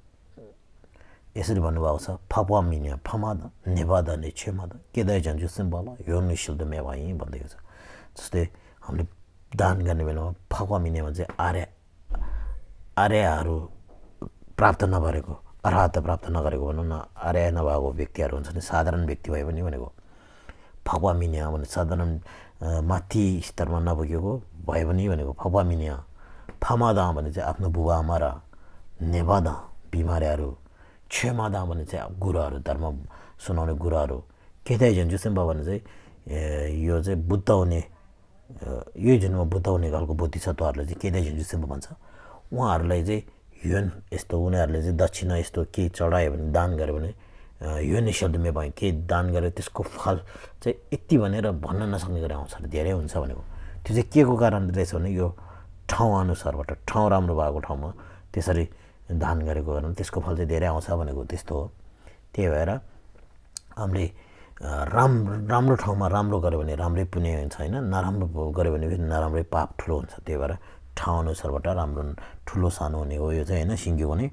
यसरी भन्नुभएको छ, फपा मिन्या फमाद नेवादा ने छेमादा केदाय झन्जु सिम्बला यो निशुद्ध मेवाई भन्दैको छ। जस्तै हामीले दान गर्ने बेलामा फपा मिन्यामा चाहिँ आर्य आर्यहरू प्राप्त नगरेको, अर्हता प्राप्त नगरेको भनौँ न, आर्य नभएको व्यक्तिहरू हुन्छ नि, साधारण व्यक्ति भए पनि भनेको फपा मिन्या भने साधारण माथि स्तरमा नपुगेको भए पनि भनेको फपा मिन्या। फमादा भने चाहिँ आफ्नो बुबा आमा र नेवादा बिमारीहरू, क्षमादा भने चाहिँ गुरुहरू, धर्म सुनाउने गुरुहरू, केदाय झन्जु सिम्बा भने चाहिँ यो चाहिँ बुद्ध हुने, यही जन्म बुद्ध हुने खालको बोधिसत्वहरूलाई चाहिँ केदाय झन्जु सिम्बा भन्छ। उहाँहरूलाई चाहिँ युन यस्तो उनीहरूले चाहिँ दक्षिणा यस्तो केही चढायो भने, दान गर्यो भने यो निशब्दमै भयो, केही दान गर्यो त्यसको फल चाहिँ यति भनेर भन्न नसक्ने गरी आउँछ, धेरै हुन्छ भनेको। त्यो चाहिँ के को कारणले रहेछ भने यो ठाउँ अनुसारबाट, ठाउँ राम्रो भएको ठाउँमा त्यसरी दान गरेको कारण त्यसको फल चाहिँ धेरै आउँछ भनेको त्यस्तो हो। त्यही भएर हामीले राम राम्रो ठाउँमा राम्रो गऱ्यो भने राम्रै पुण्य हुन्छ होइन, नराम्रो गऱ्यो भने फेरि नराम्रै पाप ठुलो हुन्छ। त्यही भएर ठाउँ अनुसारबाट राम्रो ठुलो सानो हुने हो यो चाहिँ होइन, सिङ्ग्यो भने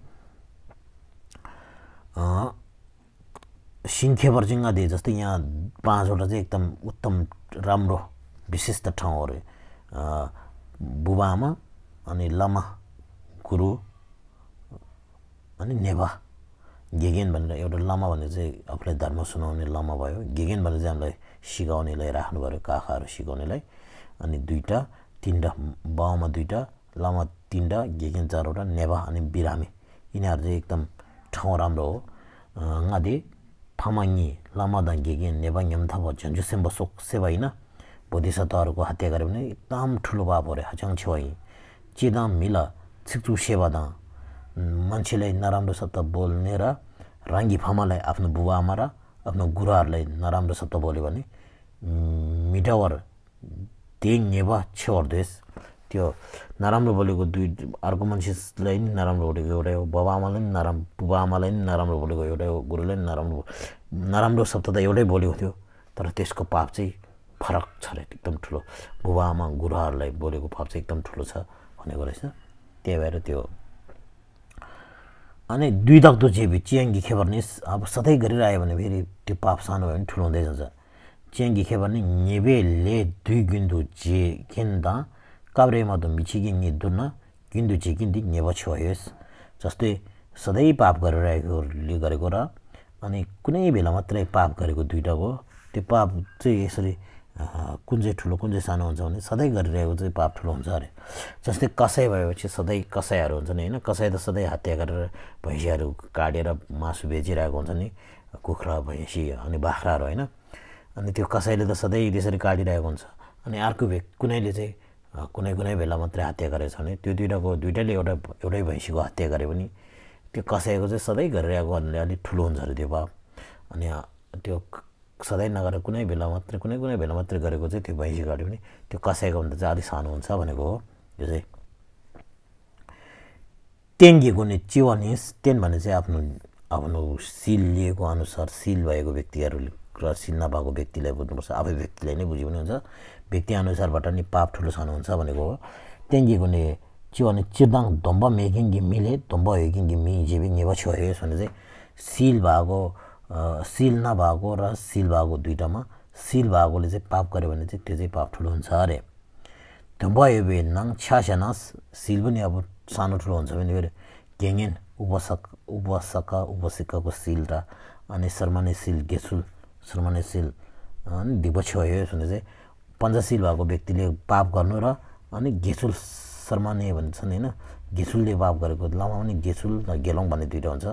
सिङ्खे पर्चिङ्गा दिए जस्तै यहाँ पाँचवटा चाहिँ एकदम उत्तम राम्रो विशिष्ट ठाउँहरू, बुबा आमा अनि लामा गुरु अनि नेवा गेगेन भनेर एउटा लामा भने चाहिँ आफूलाई धर्म सुनाउने लामा भयो, गेगेन भने चाहिँ हामीलाई सिकाउनेलाई राख्नु पऱ्यो, काखाहरू सिकाउनेलाई। अनि दुईवटा तिनवटा बाउमा दुईवटा, लामा तिनवटा, गेगेन चारवटा, नेवा अनि बिरामी, यिनीहरू चाहिँ एकदम ठाउँ राम्रो हो। गादे फामाङ्गी लामादा गेगेन नेवा यमथाब झन्जु सेम्ब सोक सेवा होइन, बोधिसत्वहरूको हत्या गऱ्यो भने एकदम ठुलो पाप हो रे। हच्याङ छेवाई चिदाम मिला छिक्चु सेवादा, मान्छेलाई नराम्रो शब्द बोल्ने र राङ्गी फामालाई आफ्नो बुबा आमा र आफ्नो गुरुहरूलाई नराम्रो शब्द बोल्यो भने मिटावर तेङ नेवा छेवर्देश त्यो नराम्रो बोलेको दुई अर्को मान्छेलाई नि नराम्रो बोलेको एउटै हो, बाबा आमालाई नि नराम्रो बुबा आमालाई नि नराम्रो बोलेको एउटै हो, गुरुलाई नि नराम्रो नराम्रो शब्द त एउटै बोलेको थियो, तर त्यसको पाप चाहिँ फरक छ रे, एकदम ठुलो। बुबा आमा गुरुहरूलाई बोलेको पाप चाहिँ एकदम ठुलो छ भनेको रहेछ। त्यही भएर त्यो अनि दुई दक्दो जेबी चियाङ्गी खेबर्निस अब सधैँ गरिरह्यो भने फेरि त्यो पाप सानो भयो भने ठुलो हुँदै जान्छ। चियाङ्गी खेबर्ने नेबेले दुई गिन्दु जे केन्दा काब्रेमा त मिचिगिङ्गी दुर्न गिन्दु जे गिन्दी नेब छोयोस्। जस्तै सधैँ पाप गरिरहेकोले गरेको र अनि कुनै बेला मात्रै पाप गरेको दुइटाको त्यो पाप चाहिँ यसरी कुन चाहिँ ठुलो कुन चाहिँ सानो हुन्छ भने सधैँ गरिरहेको चाहिँ पाप ठुलो हुन्छ अरे। जस्तै कसै भएपछि सधैँ कसैहरू हुन्छ नि होइन, कसै त सधैँ हत्या गरेर भैँसीहरू काटेर मासु बेचिरहेको हुन्छ नि, कुखुरा भैँसी अनि बाख्राहरू होइन, अनि त्यो कसैले त सधैँ त्यसरी काटिरहेको हुन्छ। अनि अर्को भे कुनैले चाहिँ कुनै कुनै बेला मात्रै हत्या गरेछ भने त्यो दुइटाको दुइटाले एउटा एउटै भैँसीको हत्या गरे पनि त्यो कसैको चाहिँ सधैँ गरिरहेको भन्ने अलिक ठुलो हुन्छ अरे त्यो पाप। अनि त्यो सधैँ नगरेर कुनै बेला मात्रै कुनै कुनै बेला मात्रै गरेको चाहिँ त्यो भैँसी काट्यो भने त्यो कसैको भन्दा चाहिँ अलिक सानो हुन्छ भनेको हो यो चाहिँ। तेङ्गेको नि चिवानिस तेन भने चाहिँ आफ्नो आफ्नो सिल लिएको अनुसार सिल भएको व्यक्तिहरूले र सिल नभएको व्यक्तिलाई बुझ्नुपर्छ, आफै व्यक्तिलाई नै बुझ्यो भने हुन्छ, व्यक्ति अनुसारबाट नि पाप ठुलो सानो हुन्छ भनेको हो। तेङ्गेको नि चिवानि चिर्दाङ दम्बा मेकिङ्गी मिले दम्बा हेकिङ्गी मि जेबी नेवा छोयोस् भने चाहिँ सिल भएको सिल नभएको र सिल भएको दुइटामा सिल भएकोले चाहिँ पाप गर्यो भने चाहिँ त्यो चाहिँ पाप ठुलो हुन्छ अरे। दम्बा हेबे नाङ छ्यास्यानास सिल पनि अब सानो ठुलो हुन्छ भने फेरि गेङ्गेन उपसक उपसका उपसिकाको सिल र अनि शर्माने सिल गेसुल शर्माने सिल अनि दिब छोयोस् भने चाहिँ पञ्चशील भएको व्यक्तिले पाप गर्नु र अनि गेसुल शर्माने भन्छन् होइन, गेसुलले पाप गरेको लामा पनि गेसुल र गेलोङ भन्ने दुइटा हुन्छ,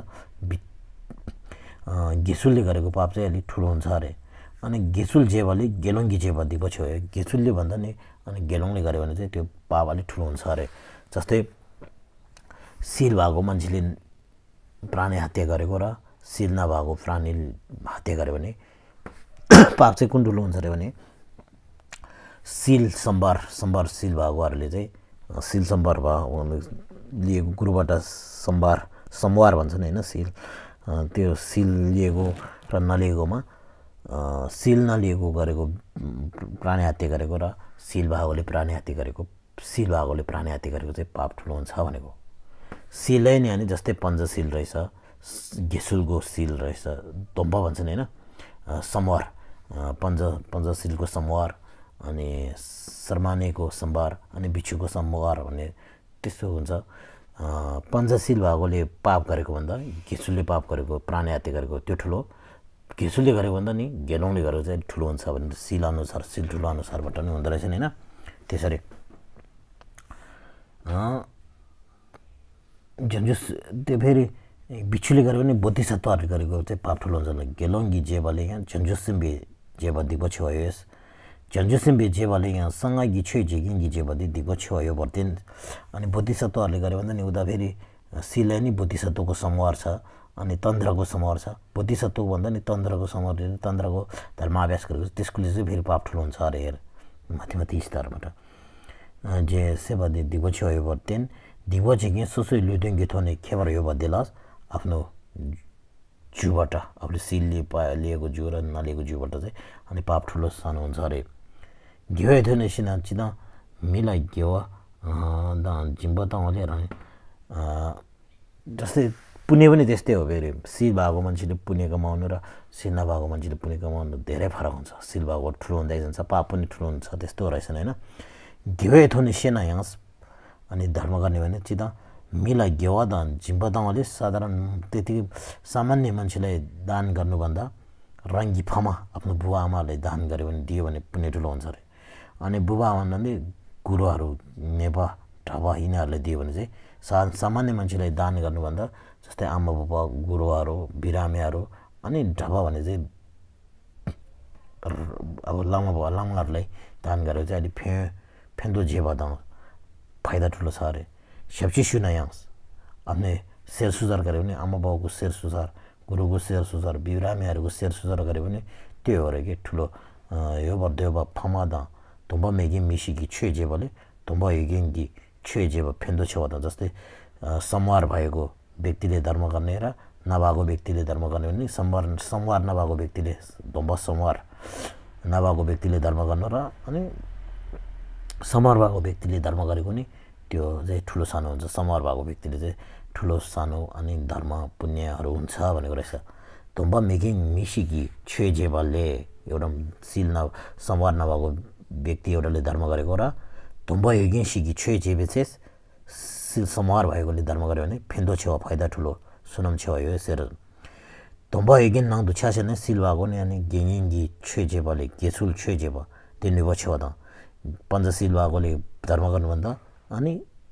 गेसुलले गरेको पाप चाहिँ अलिक ठुलो हुन्छ अरे। अनि गेसुल जेवाले गेलोङ्गी जेवा दिप छोयो, गेसुलले भन्दा नि अनि गेलोङले गर्यो भने चाहिँ त्यो पाप अलिक ठुलो हुन्छ अरे। जस्तै सिल भएको मान्छेले प्राणी हत्या गरेको र सिल नभएको प्राणी हत्या गर्यो भने पाप चाहिँ कुन ठुलो हुन्छ अरे भने सिल सम्बार सम्बार सिल भएकोहरूले चाहिँ सिल सम्बार भयो लिएको गुरुबाट सम्बार सम्वार भन्छन् होइन, सिल त्यो सिल लिएको र नलिएकोमा सिल नलिएको गरेको प्राणी हत्या गरेको र सिल भएकोले प्राणी हत्या गरेको सिल भएकोले प्राणी हत्या गरेको चाहिँ पाप ठुलो हुन्छ भनेको। सिलै नि अनि जस्तै पञ्चशील रहेछ, गेसुलको सिल रहेछ, दम्बा भन्छन् होइन, समवार पञ्च पञ्चशीलको समवार अनि शर्मानेको सम्बार अनि बिच्छुको सम्वार भन्ने त्यस्तो हुन्छ। पञ्चशील भएकोले पाप गरेको भन्दा गेसुलले पाप गरेको प्राणी हत्या गरेको त्यो ठुलो, गेसुलले गरेको भन्दा नि गेलोङले गरेको चाहिँ ठुलो हुन्छ भने सिल अनुसार सिल ठुलो अनुसारबाट नि हुँदो रहेछ नि होइन। त्यसरी झन्झुस त्यो फेरि बिच्छुले गरेको भने बोधिसत्वहरूले गरेको चाहिँ पाप ठुलो हुन्छ। गेलोङ्गी जेबाले यहाँ झन्झुसिम्बे जेबा दिप छोयोस्, झन्झुसिम्बे जेबाले यहाँ सँगै छोइ झिगिङ्गी जेबा दिप छोयो भर्तेन। अनि बोधिसत्वहरूले गर्यो भन्दा नि उता फेरि सिलै नि बोधिसत्वको समवार छ अनि तन्त्रको समवार छ। बोधिसत्व भन्दा नि तन्त्रको समवार तन्त्रको धर्माभ्यास गरेको त्यसकोले चाहिँ फेरि पाप ठुलो हुन्छ अरे हेर माथि माथि स्तरबाट। जे सेवा दिप छोयो भर्तेन दिव झिगे सोसो लुदेङ्गी थोने खेबर यो बदेलास आफ्नो जिउबाट आफूले सिलले पा लिएको जिउ र नलिएको जिउबाट चाहिँ अनि पाप ठुलो सानो हुन्छ अरे। घिउ थोने सिना चिना मिला घिउ दा जिम्बा त लिएर जस्तै पुण्य पनि त्यस्तै हो फेरि सिल भएको मान्छेले पुण्य कमाउनु र सिल नभएको मान्छेले पुण्य कमाउनु धेरै फरक हुन्छ। सिल भएको ठुलो हुँदै जान्छ, पाप पनि ठुलो हुन्छ, त्यस्तो रहेछ होइन। घिउ थोने सेना यहाँ अनि धर्म गर्ने भने चिता मिला गेवा दान जिम्बा दाङले साधारण त्यति सामान्य मान्छेलाई दान गर्नुभन्दा रङ्गी फमा आफ्नो बुबा आमालाई दान गर्यो भने दियो भने पुण्य ठुलो हुन्छ अरे। अनि बुबा आमाले गुरुहरू नेपा ढाबा यिनीहरूले दियो भने चाहिँ सा सामान्य मान्छेलाई दान गर्नुभन्दा जस्तै आमा बुबा गुरुहरू बिरामीहरू अनि ढाबा भने चाहिँ अब लामा बुबा लामाहरूलाई दान गरेर चाहिँ अलिक फे फेन्दो जेबा दाङ फाइदा ठुलो छ अरे। सेप्ची सुनायाङ्स आफ्नै शेर सुधार गऱ्यो भने आमा बाउको शेर सुधार गुरुको शेर सुजर बिरामीहरूको शेर सुजर गरे भने त्यो हो रे कि ठुलो यो बर्देव फमादा तुम्बा मेगी मिसिकी छेजे भने तुम्बा हेगेङ्गी छेजे फेन्दो छ भन्दा जस्तै संवार भएको व्यक्तिले धर्म गर्ने र नभएको व्यक्तिले धर्म गर्ने भने संवार संवार नभएको व्यक्तिले तुम्बा संवार नभएको व्यक्तिले धर्म गर्नु र अनि संवार भएको व्यक्तिले धर्म गरेको नि त्यो चाहिँ ठुलो सानो हुन्छ संवार भएको व्यक्तिले चाहिँ ठुलो सानो अनि धर्म पुण्यहरू हुन्छ भनेको रहेछ तुम्बा मेगिङ मिसिकी छेजेबलले एउटा सिल न संवार नभएको व्यक्ति एउटाले धर्म गरेको र तुम्बा हेगिङ सिकी छेजेबे चाहिँ सिल संवार भएकोले धर्म गर्यो भने फेन्दो छेवा फाइदा ठुलो सुनम छेवा यो सेर तुम्बा हेगिङ नाङ दुछा छ ने सिल भएको नि अनि गेङिङगी छेजेबले गेसुल छेजेब त्यो निभो छेवा त पञ्चशील भएकोले धर्म गर्नुभन्दा अनि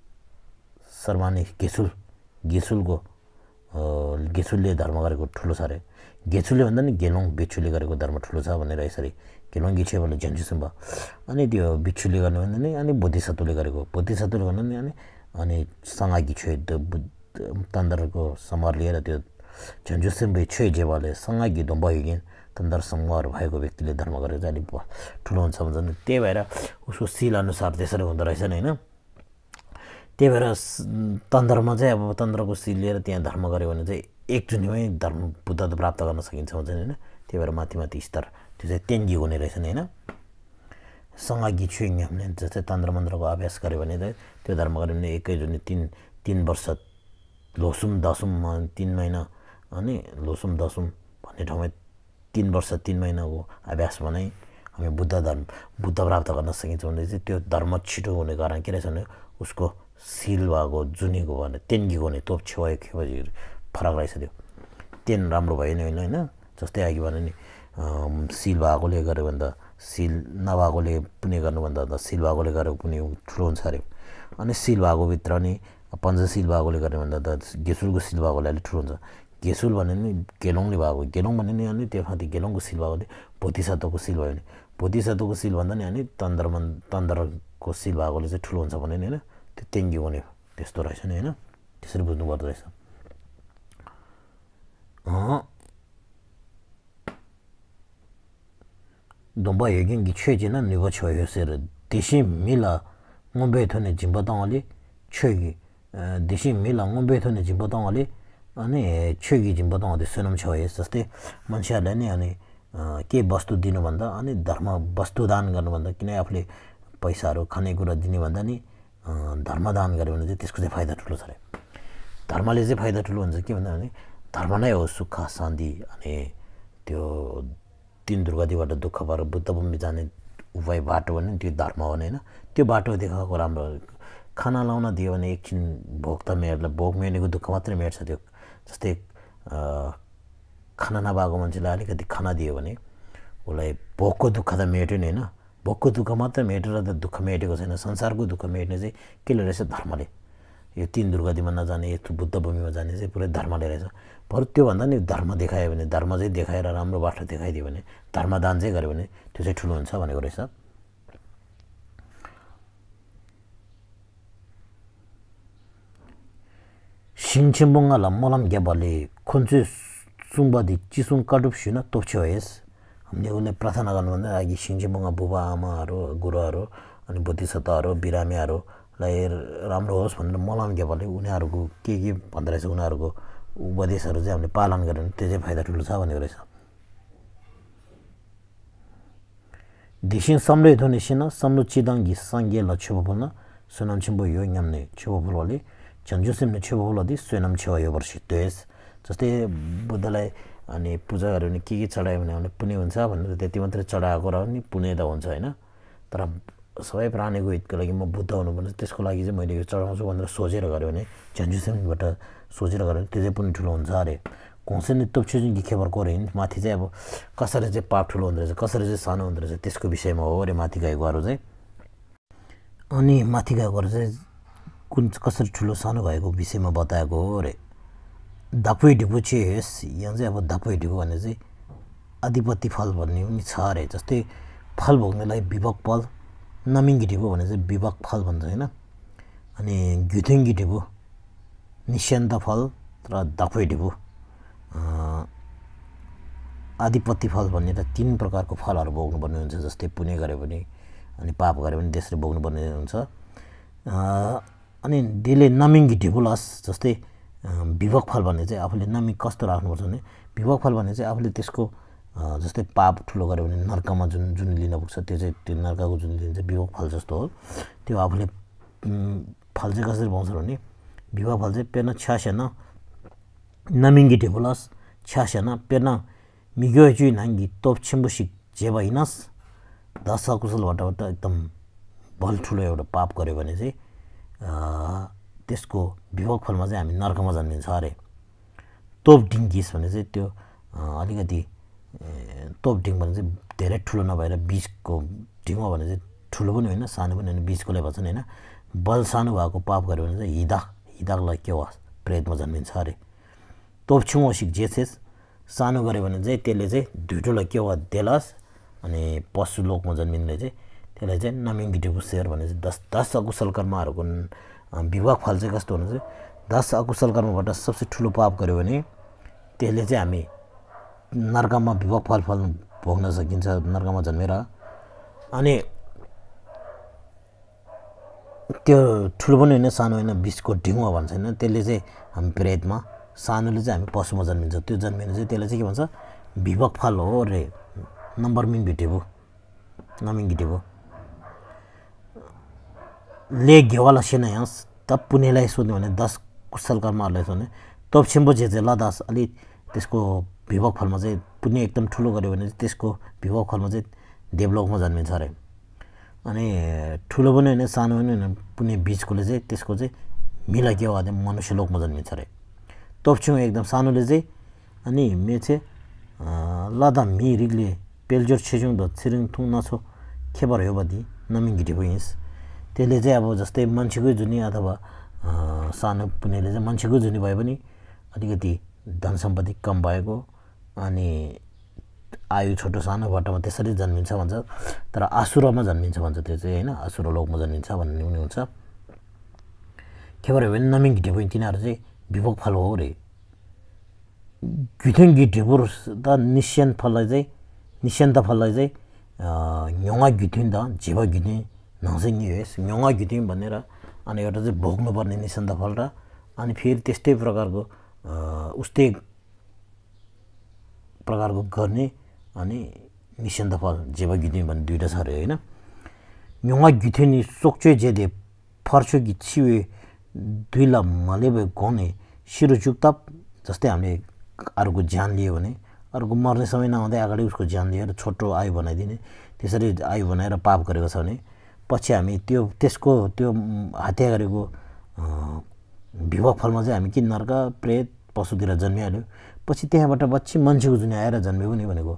शर्मानी गेसुल गेसुलको गेसुलले धर्म गरेको ठुलो छ अरे गेसुलले भन्दा नि गेलोङ बिच्छुले गरेको धर्म ठुलो छ भनेर यसरी गेलोङ गिछे भने झन्जुसम्म अनि त्यो बिच्छुले गर्नु भन्दा नि अनि बोधिसत्वले गरेको बोधिसत्वले गर्नु नि अनि अनि सँगा गिछे तन्दरको समार लिएर त्यो झन्जुसम्म छे जेवाले सँगा गिदो भइगेन तन्दर संवार भएको व्यक्तिले धर्म गरेर चाहिँ अलिक ठुलो हुन्छ भन्छ त्यही भएर उसको सिल अनुसार त्यसरी हुँदो रहेछ नि होइन त्यही भएर तन्त्रमा चाहिँ अब तन्त्रको सिल लिएर त्यहाँ धर्म गऱ्यो भने चाहिँ एकचुनीमै धर्म बुद्धत्व प्राप्त गर्न सकिन्छ भन्छ नि होइन त्यही भएर माथि माथि स्तर त्यो चाहिँ तेङ्गी हुने रहेछ नि होइन सँगागी छुइङ हामीले जस्तै तन्त्र मन्त्रको अभ्यास गऱ्यो भने चाहिँ त्यो धर्म गऱ्यो भने एकैचोटि तिन तिन वर्ष लोसुम दसुममा तिन महिना अनि लोसुम दसुम भन्ने ठाउँमा तीन वर्ष तीन महिनाको अभ्यास बनाइ हामी बुद्ध धर्म बुद्ध प्राप्त गर्न सकिन्छ भने चाहिँ त्यो धर्म छिटो हुने कारण के रहेछ भने उसको सिल भएको जुनीको भने तेन्गीको हुने तोप छेउ फरक रहेछ त्यो तेन राम्रो भयो नि होइन होइन जस्तै अघि भने नि सिल भएकोले गर्यो भने त सिल नभएकोले पुण्य गर्नुभन्दा त सिल भएकोले गरेको पुण्य ठुलो हुन्छ अरे अनि सिल भएको भित्र नि पञ्चशील भएकोले गर्यो भन्दा त गेसुलको सिल भएकोले अलिक ठुलो हुन्छ गेसुल भने नि गेलोङले भएको गेलोङ भने नि अनि त्यो खाँति गेलोङको सिल भएको थियो बोधिसत्वको सिल भयो भने बोधिसत्वको सिल भन्दा नि अनि तन्द्रमा तन्द्रको सिल भएकोले चाहिँ ठुलो हुन्छ भने नि होइन त्यो तेङ्गी हुने त्यस्तो रहेछ नि होइन त्यसरी बुझ्नुपर्दो रहेछ दोम्बा हेगिङ छेजिन निगो छोयो सेर देशी मिला ngombe thone jimba tangale chögi देशी मिला ngombe thone jimba tangale अनि छेगी जिम्बा तङले सुनम छय जस्तै मान्छेहरुले नि अनि के वस्तु दिनु भन्दा अनि धर्म वस्तु दान गर्नु भन्दा किन आफूले पैसाहरु खानेकुरा दिने भन्दा नि धर्म दान गर्यो भने चाहिँ त्यसको चाहिँ फाइदा ठुलो छ रे धर्मले चाहिँ फाइदा ठुलो हुन्छ के भन्दा नि धर्म नै हो सुख शान्ति अनि त्यो तीन दुर्गतिबाट दुःख भएर बुद्ध भूमि जाने उपाय बाटो भने त्यो धर्म हो हैन त्यो बाटो देखाएको राम्रो खाना लाउन दियो भने एकछिन भोक त मेर्ला भोक मेर्नेको दुःख मात्रै मेर्छ त्यो जस्तै खाना नभएको मान्छेलाई अलिकति खाना दियो भने उलाई भोकको दुःख त मेट्यो नि हैन भोकको दुःख मात्र मेटेर त दुःख मेटेको छैन संसारको दुःख मेट्ने चाहिँ के रहेछ धर्मले यो तीन दुर्गतिमा नजाने यस्तो बुद्ध भूमिमा जाने चाहिँ पुरै धर्मले रहेछ पर त्यो भन्दा नि धर्म देखायो भने धर्म चाहिँ देखाएर राम्रो बाटो देखाइदियो भने धर्मदान चाहिँ गर्यो भने त्यो चाहिँ ठुलो हुन्छ भनेको रहेछ 신친봉알라 몰람 개발이 콘주 숭바디 지숭 까둡시나 또쳐예스 हामीले उले प्रार्थना गर्नुभन्दा अघि सिंहजीबुङा बुबा आमाहरु गुरुहरु अनि बोधिसत्वहरु बिरामीहरुलाई राम्रो होस् भनेर मलाम गेबले उनीहरुको के के भन्दै रहेछ उनीहरुको उपदेशहरु चाहिँ हामीले पालन गर्यो भने त्यो चाहिँ फाइदा ठुलो छ भनेको रहेछ दिशिन समले धोनिसिन समनु चिदङ्गी संगे लछबोल्न सुनम छिम्बो यो न्याम्ने छबोल्ले 전주심ले छबोल्दी सुनम छयो वर्ष त्यस जस्तै बुद्धलाई अनि पूजा गर्यो भने के के चढायो भने पुण्य हुन्छ भनेर त्यति मात्रै चढाएको र नि पुण्य त हुन्छ हैन तर सबै प्राणीको हितको लागि म बुद्ध हुनु पर्छ त्यसको लागि चाहिँ मैले यो चढाउँछु भनेर सोचेर गर्यो भने झन्जुसिमबाट सोचेर गर्यो त्यो चाहिँ पुण्य ठुलो हुन्छ अरे कोसेनी तोप्छु जुन के खबर गरे माथि चाहिँ अब कसरी चाहिँ पाप ठुलो हुँदै रहेछ कसरी चाहिँ सानो हुँदै रहेछ त्यसको विषयमा हो रे माथि गएको अरु चाहिँ अनि माथि गएको चाहिँ कुन कसरी ठुलो सानो भएको विषयमा बताएको हो रे दापुइ डिपु चेस यहाँ चाहिँ अब दापुइ डिपु भने चाहिँ अधिपति फल भन्ने पनि छ रे जस्तै फल भोग्नेलाई विभक फल नमिङ्गी डिपु भने चाहिँ विभक फल भन्छ हैन अनि ग्युथिङ्गी डिपु निश्चन्त फल र दापुइ डिपु आधिपत्य फल भन्ने त तीन प्रकारको फलहरू भोग्नुपर्ने हुन्छ, जस्तै पुण्य गरे पनि अनि पाप गरे पनि त्यसरी भोग्नुपर्ने हुन्छ। अनि त्यसले नमिङ्गी ढिपुलस, जस्तै विभोग फल भन्ने चाहिँ आफूले नमिक कस्तो राख्नुपर्छ भने विभोग फल भन्ने चाहिँ आफूले त्यसको जस्तै पाप ठुलो गऱ्यो भने नर्कमा जुन जुन लिन पुग्छ त्यो चाहिँ त्यो नर्कको जुन लिन्छ विभोग फल जस्तो हो। त्यो आफूले फल चाहिँ कसरी पाउँछ भने विभोग फल चाहिँ पेर्न छ्यासेन नमिङ्गी ढिपुलस छ्यासेन पेर्न मिग्योचुई नाङ्गी तोप छिम्बुसिक जेब हिनस दस अकुशलबाट एकदम बल ठुलो एउटा पाप गऱ्यो भने चाहिँ त्यसको विभोग फलमा चाहिँ हामी नर्कमा जन्मिन्छ अरे। तोप डिङ्गिस भने चाहिँ त्यो अलिकति तोप डिङ भने चाहिँ धेरै ठुलो नभएर बिचको डिङो भने चाहिँ ठुलो पनि होइन सानो पनि होइन बिचकोलाई भन्छन् होइन। बल सानो भएको पाप गऱ्यो भने चाहिँ हिदाक हिदाकलाई के हो प्रेतमा जन्मिन्छ अरे। तोप छिउँसिक जेसेस सानो गऱ्यो भने चाहिँ त्यसले चाहिँ ढुटोलाई के हो देलस अनि पशु लोकमा जन्मिनेले चाहिँ त्यसलाई चाहिँ नमिङ्गी ढिपुसेर भने चाहिँ दस दस अकुशल कर्महरूको विभोग फल चाहिँ कस्तो हुन्छ दस अकुशल कर्मबाट सबसे ठुलो पाप गऱ्यो भने त्यसले चाहिँ हामी नर्कमा विभोग फल फल भोग्न सकिन्छ नर्कमा जन्मेर। अनि त्यो ठुलो पनि होइन सानो होइन बिचको ढिङ्गो भन्छ होइन त्यसले चाहिँ हामी प्रेतमा सानोले चाहिँ हामी पशुमा जन्मिन्छ। त्यो जन्मिने चाहिँ त्यसलाई चाहिँ के भन्छ विभोग फल हो रे नम्बर मिन भिटेबो नमिङ्गी ढिपो ले घेवाला सेनायास तब पुण्यलाई सोध्यो भने दस कुशल कर्महरूलाई सोध्ने तब छिम्बो झेझे लदास अलि त्यसको विभोग फलमा चाहिँ पुण्य एकदम ठुलो गऱ्यो भने त्यसको विभोग फलमा चाहिँ देवलोकमा जन्मिन्छ अरे। अनि ठुलो पनि होइन सानो पनि होइन पुण्य बिचकोले चाहिँ त्यसको चाहिँ मिला के हो मनुष्य लोकमा जन्मिन्छ अरे। तोप्छौँ एकदम सानोले चाहिँ अनि मे चाहिँ लदा मि रिगले पेलजोर छेजौँ द छिरिङ थुङ नछो खेपर हो बदी नमिङ्गी ढिपो हिँस त्यसले चाहिँ अब जस्तै मान्छेकै जुनी अथवा सानो पुण्यले चाहिँ मान्छेकै जुनी भए पनि अलिकति धन सम्पत्ति कम भएको अनि आयु छोटो सानो बाटोमा त्यसरी जन्मिन्छ भन्छ। तर आसुरमा जन्मिन्छ भन्छ त्यो चाहिँ होइन आसुर लोकमा जन्मिन्छ भन्ने पनि हुन्छ। खेपर हो भने नमिङ्गी ढिपो तिनीहरू चाहिँ विभोग फल हो रे। घिथेङ्गी ढिपुर त निश्चयन फललाई चाहिँ निश्चयन्त फललाई चाहिँ न्योङा घिथिन् त झिब घिथेँ नसेङ्गी होस् न्योङा घिथेँ भनेर अनि एउटा चाहिँ भोग्नुपर्ने निश्चन्त फल र अनि फेरि त्यस्तै प्रकारको उस्तै प्रकारको गर्ने अनि निश्चन्त फल झिब घिथेँ भन्ने दुइटा छ अरे होइन। न्योङा घिथेँ नि सोक्चो जेदे फर्चो गि छिवे दुईला मलेबे गने सिरो चुक्ताप जस्तै हामीले अरूको ज्यान लियो भने अरूको मर्ने समय नहुँदै अगाडि उसको ज्यान लिएर छोटो आयु बनाइदिने त्यसरी आयु बनाएर पाप गरेको छ भने पछि हामी त्यो त्यसको त्यो हत्या गरेको विभोग फलमा चाहिँ हामी कि नर्क प्रेत पशुतिर जन्मिहाल्यो पछि त्यहाँबाट बच्ची मान्छेको जुन आएर जन्मियो नि भनेको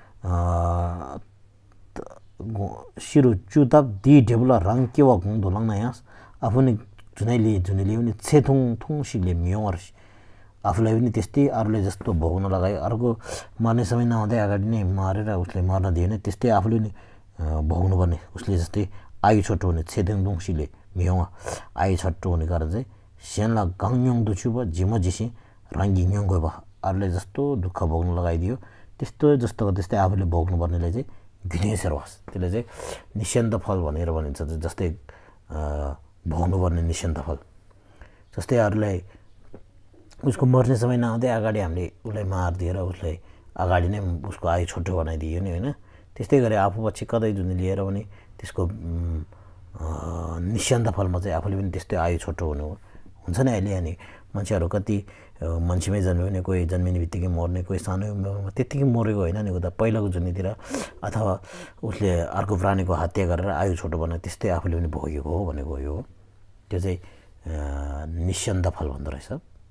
सिरो चुताप दि ढेबुला रङ के वा घुङ धोलाङ नयास आफू नै जुनाइले जुनीले पनि छेथुङ थुङ सिक्ले म्योर आफूलाई पनि त्यस्तै अरूले जस्तो भोग्न लगायो अर्को मर्ने समय नहुँदै अगाडि नै मारेर उसले मर्न दियो भने त्यस्तै आफूले नि भोग्नुपर्ने उसले जस्तै आयु छोटो हुने छेथुङ थुङ सिक्ले म्योङ आयु छोटो हुने कारण चाहिँ सेनला गाङयोङ दुछु भयो झिमो झिसी रङ्गी न्योङ गयो भयो अरूले जस्तो दुःख भोग्न लगाइदियो त्यस्तो जस्तोको त्यस्तै आफूले भोग्नुपर्नेले चाहिँ घिनेसर होस् त्यसले चाहिँ निश्चन्त फल भनेर भनिन्छ जस्तै भोग्नुपर्ने निश्चन्त फल। जस्तै अरूलाई उसको मर्ने समय नआउँदै अगाडि हामीले उसलाई मारिदिएर उसलाई अगाडि नै उसको आयु छोटो बनाइदियो नि होइन त्यस्तै गरी आफू पछि कतै जुन लिएर पनि त्यसको निश्चन्त फलमा चाहिँ आफूले पनि त्यस्तै आयु छोटो हुनु हुन्छ नि। अहिले अनि मान्छेहरू कति मान्छेमै जन्मियो भने कोही जन्मिने बित्तिकै मर्ने कोही सानो उमेरमा त्यत्तिकै मरेको होइन नि उता पहिलाको जुनीतिर अथवा उसले अर्को प्राणीको हत्या गरेर आयु छोटो बनायो त्यस्तै आफूले पनि भोगेको हो भनेको यो हो। त्यो चाहिँ निश्चन्त फल भन्दो रहेछ।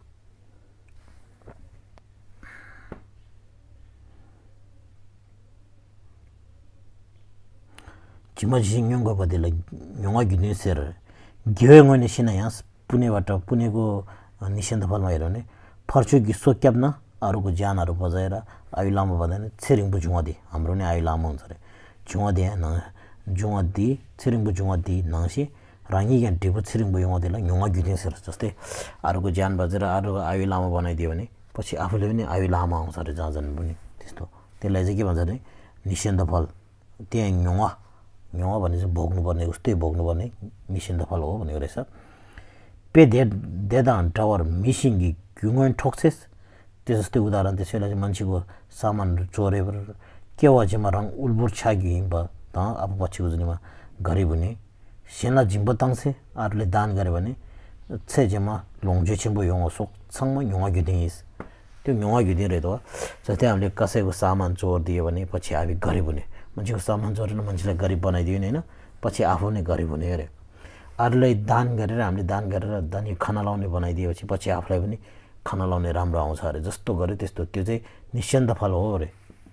झिमझिङ न्योङ बदेला न्योङ घिने सेर घियोङ भने सिना यहाँ पुण्यबाट पुण्यको निश्चन्त फलमा हेऱ्यो भने फर्चो घि सोक्याप्न अरूको ज्यानहरू बजाएर आयु लामो बजाएन छिरिङबु झुवादी हाम्रो नै आयु लामो हुन्छ अरे झुवादी न झुवादी छिरिङबु झुवादी नसी राङ्गी यहाँ ढिपो छिरिङबु युवादीलाई न्योङ घिने सेर जस्तै अरूको ज्यान बजेर अरूको आयु लामो बनाइदियो भने पछि आफूले पनि आयु लामो आउँछ अरे जहाँ जन्मे पनि त्यस्तो त्यसलाई चाहिँ के भन्छ भने निषेध फल त्यहाँ न्योवा न्योवा भने चाहिँ भोग्नुपर्ने उस्तै भोग्नुपर्ने निषेध फल हो भनेको रहेछ पे देट देदा टावर मिसिङ क्युङ ठोक्सेस त्यो जस्तै उदाहरण त्यसैलाई चाहिँ मान्छेको सामानहरू चोरेर केवा जेमा रङ उल्बुर छागी हिँड्छ त अब पछिको जुनीमा गरिब हुने सेना जिम्बो ताङसे अरूले दान गरे भने छे जेमा लोङजे छिम्बो योङ सोक्छङमा योङ गिदिङिस त्यो योङ गिदिङ रहेछ जस्तै हामीले कसैको सामान चोर दियो भने पछि हामी गरिब हुने मान्छेको सामान चोरेर मान्छेलाई गरिब बनाइदियो नि होइन पछि आफू नै गरिब हुने अरे अरूलाई दान गरेर हामीले दान गरेर दानी खाना लाउने बनाइदिएपछि पछि आफूलाई पनि खाना लाउने राम्रो आउँछ अरे जस्तो गर्यो त्यस्तो त्यो चाहिँ निषेध फल हो अरे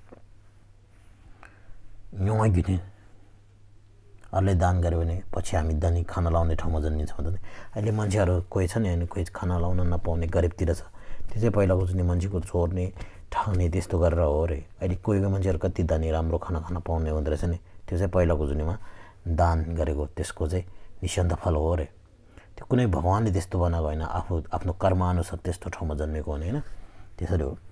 न्योङा गिदिङ अरूलाई दान गऱ्यो भने पछि हामी दानी खाना लाउने ठाउँमा जन्मिन्छ भन्दा अहिले मान्छेहरू कोही छ नि होइन कोही खाना लाउन नपाउने गरिबतिर छ त्यो चाहिँ पहिलाको जुन मान्छेको चोर्ने ठाउने त्यस्तो गरेर हो अरे अहिले कोही कोही मान्छेहरू कति दानी राम्रो खाना खान पाउने हुँदो रहेछ नि त्यो चाहिँ पहिलाको जुनीमा दान गरेको त्यसको चाहिँ निषेध फल हो अरे त्यो कुनै भगवान्ले त्यस्तो बनाएको होइन आफू आफ्नो कर्मअनुसार त्यस्तो ठाउँमा जन्मेको हुने होइन त्यसरी हो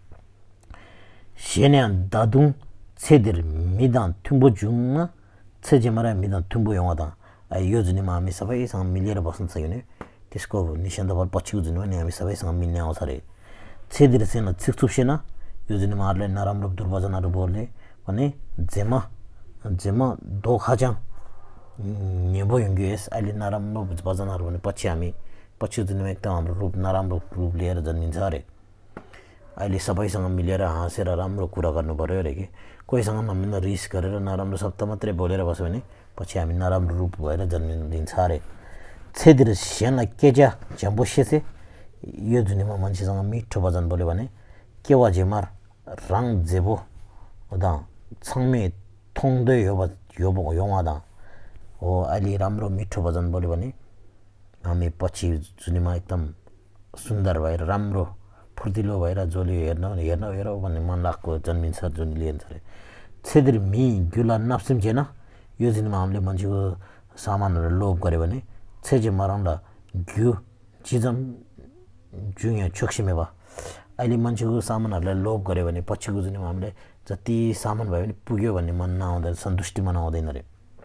सेन्या दादुङ छेदिर मिदान थुम्बो जुङमा छेजेमरा मिदान थुम्बो यौँ यो जुनीमा हामी सबैसँग मिलेर बस्न सक्यो भने त्यसको निषेध फल पछिको जुनीमा नि हामी सबैसँग मिल्ने आउँछ अरे छेदिर सेना छिक्छुप सेना यो जुनीमा अरूलाई नराम्रो दुर्वचनहरू बोल्ने भने जेमा जेमा दोखाच्याङ नेबो युङ्गेस अहिले नराम्रो वचनहरू भने पछि हामी पछिको दिनमा एकदम हाम्रो रूप नराम्रो रूप लिएर जन्मिन्छ अरे अहिले सबैसँग मिलेर हाँसेर राम्रो कुरा गर्नु पर्यो अरे कि कोहीसँग नमिल्न रिस गरेर नराम्रो शब्द मात्रै बोलेर बस्यो भने पछि हामी नराम्रो रूप भएर जन्मिन्छ अरे छेदिर सेना केजा झ्याम्बोसेसे यो दुनियाँमा मान्छेसँग मिठो वचन बोल्यो भने केवा झेमार राङ जेबो हुँदा छङ्मे थोङ्दै यो यो योवादा हो अहिले राम्रो मिठो वचन बोल्यो भने हामी पछि जुनीमा एकदम सुन्दर भएर राम्रो फुर्तिलो भएर जसले हेर्न हेर्न हेर भन्ने मन लाग्को जन्मिन्छ जुन लिन्छ अरे छेदिर मि गुला नाप्सिम छैन यो जुनमा हामीले मान्छेको सामानहरू लोभ गऱ्यो भने छेजे मराउँदा घिउ चिजम जुया छोक्सिमे भयो अहिले मान्छेको सामानहरूलाई लोभ गऱ्यो भने पछिको जुनमा हामीले जति सामान भयो भने पुग्यो भन्ने मन नआउँदैन सन्तुष्टि मन आउँदैन अरे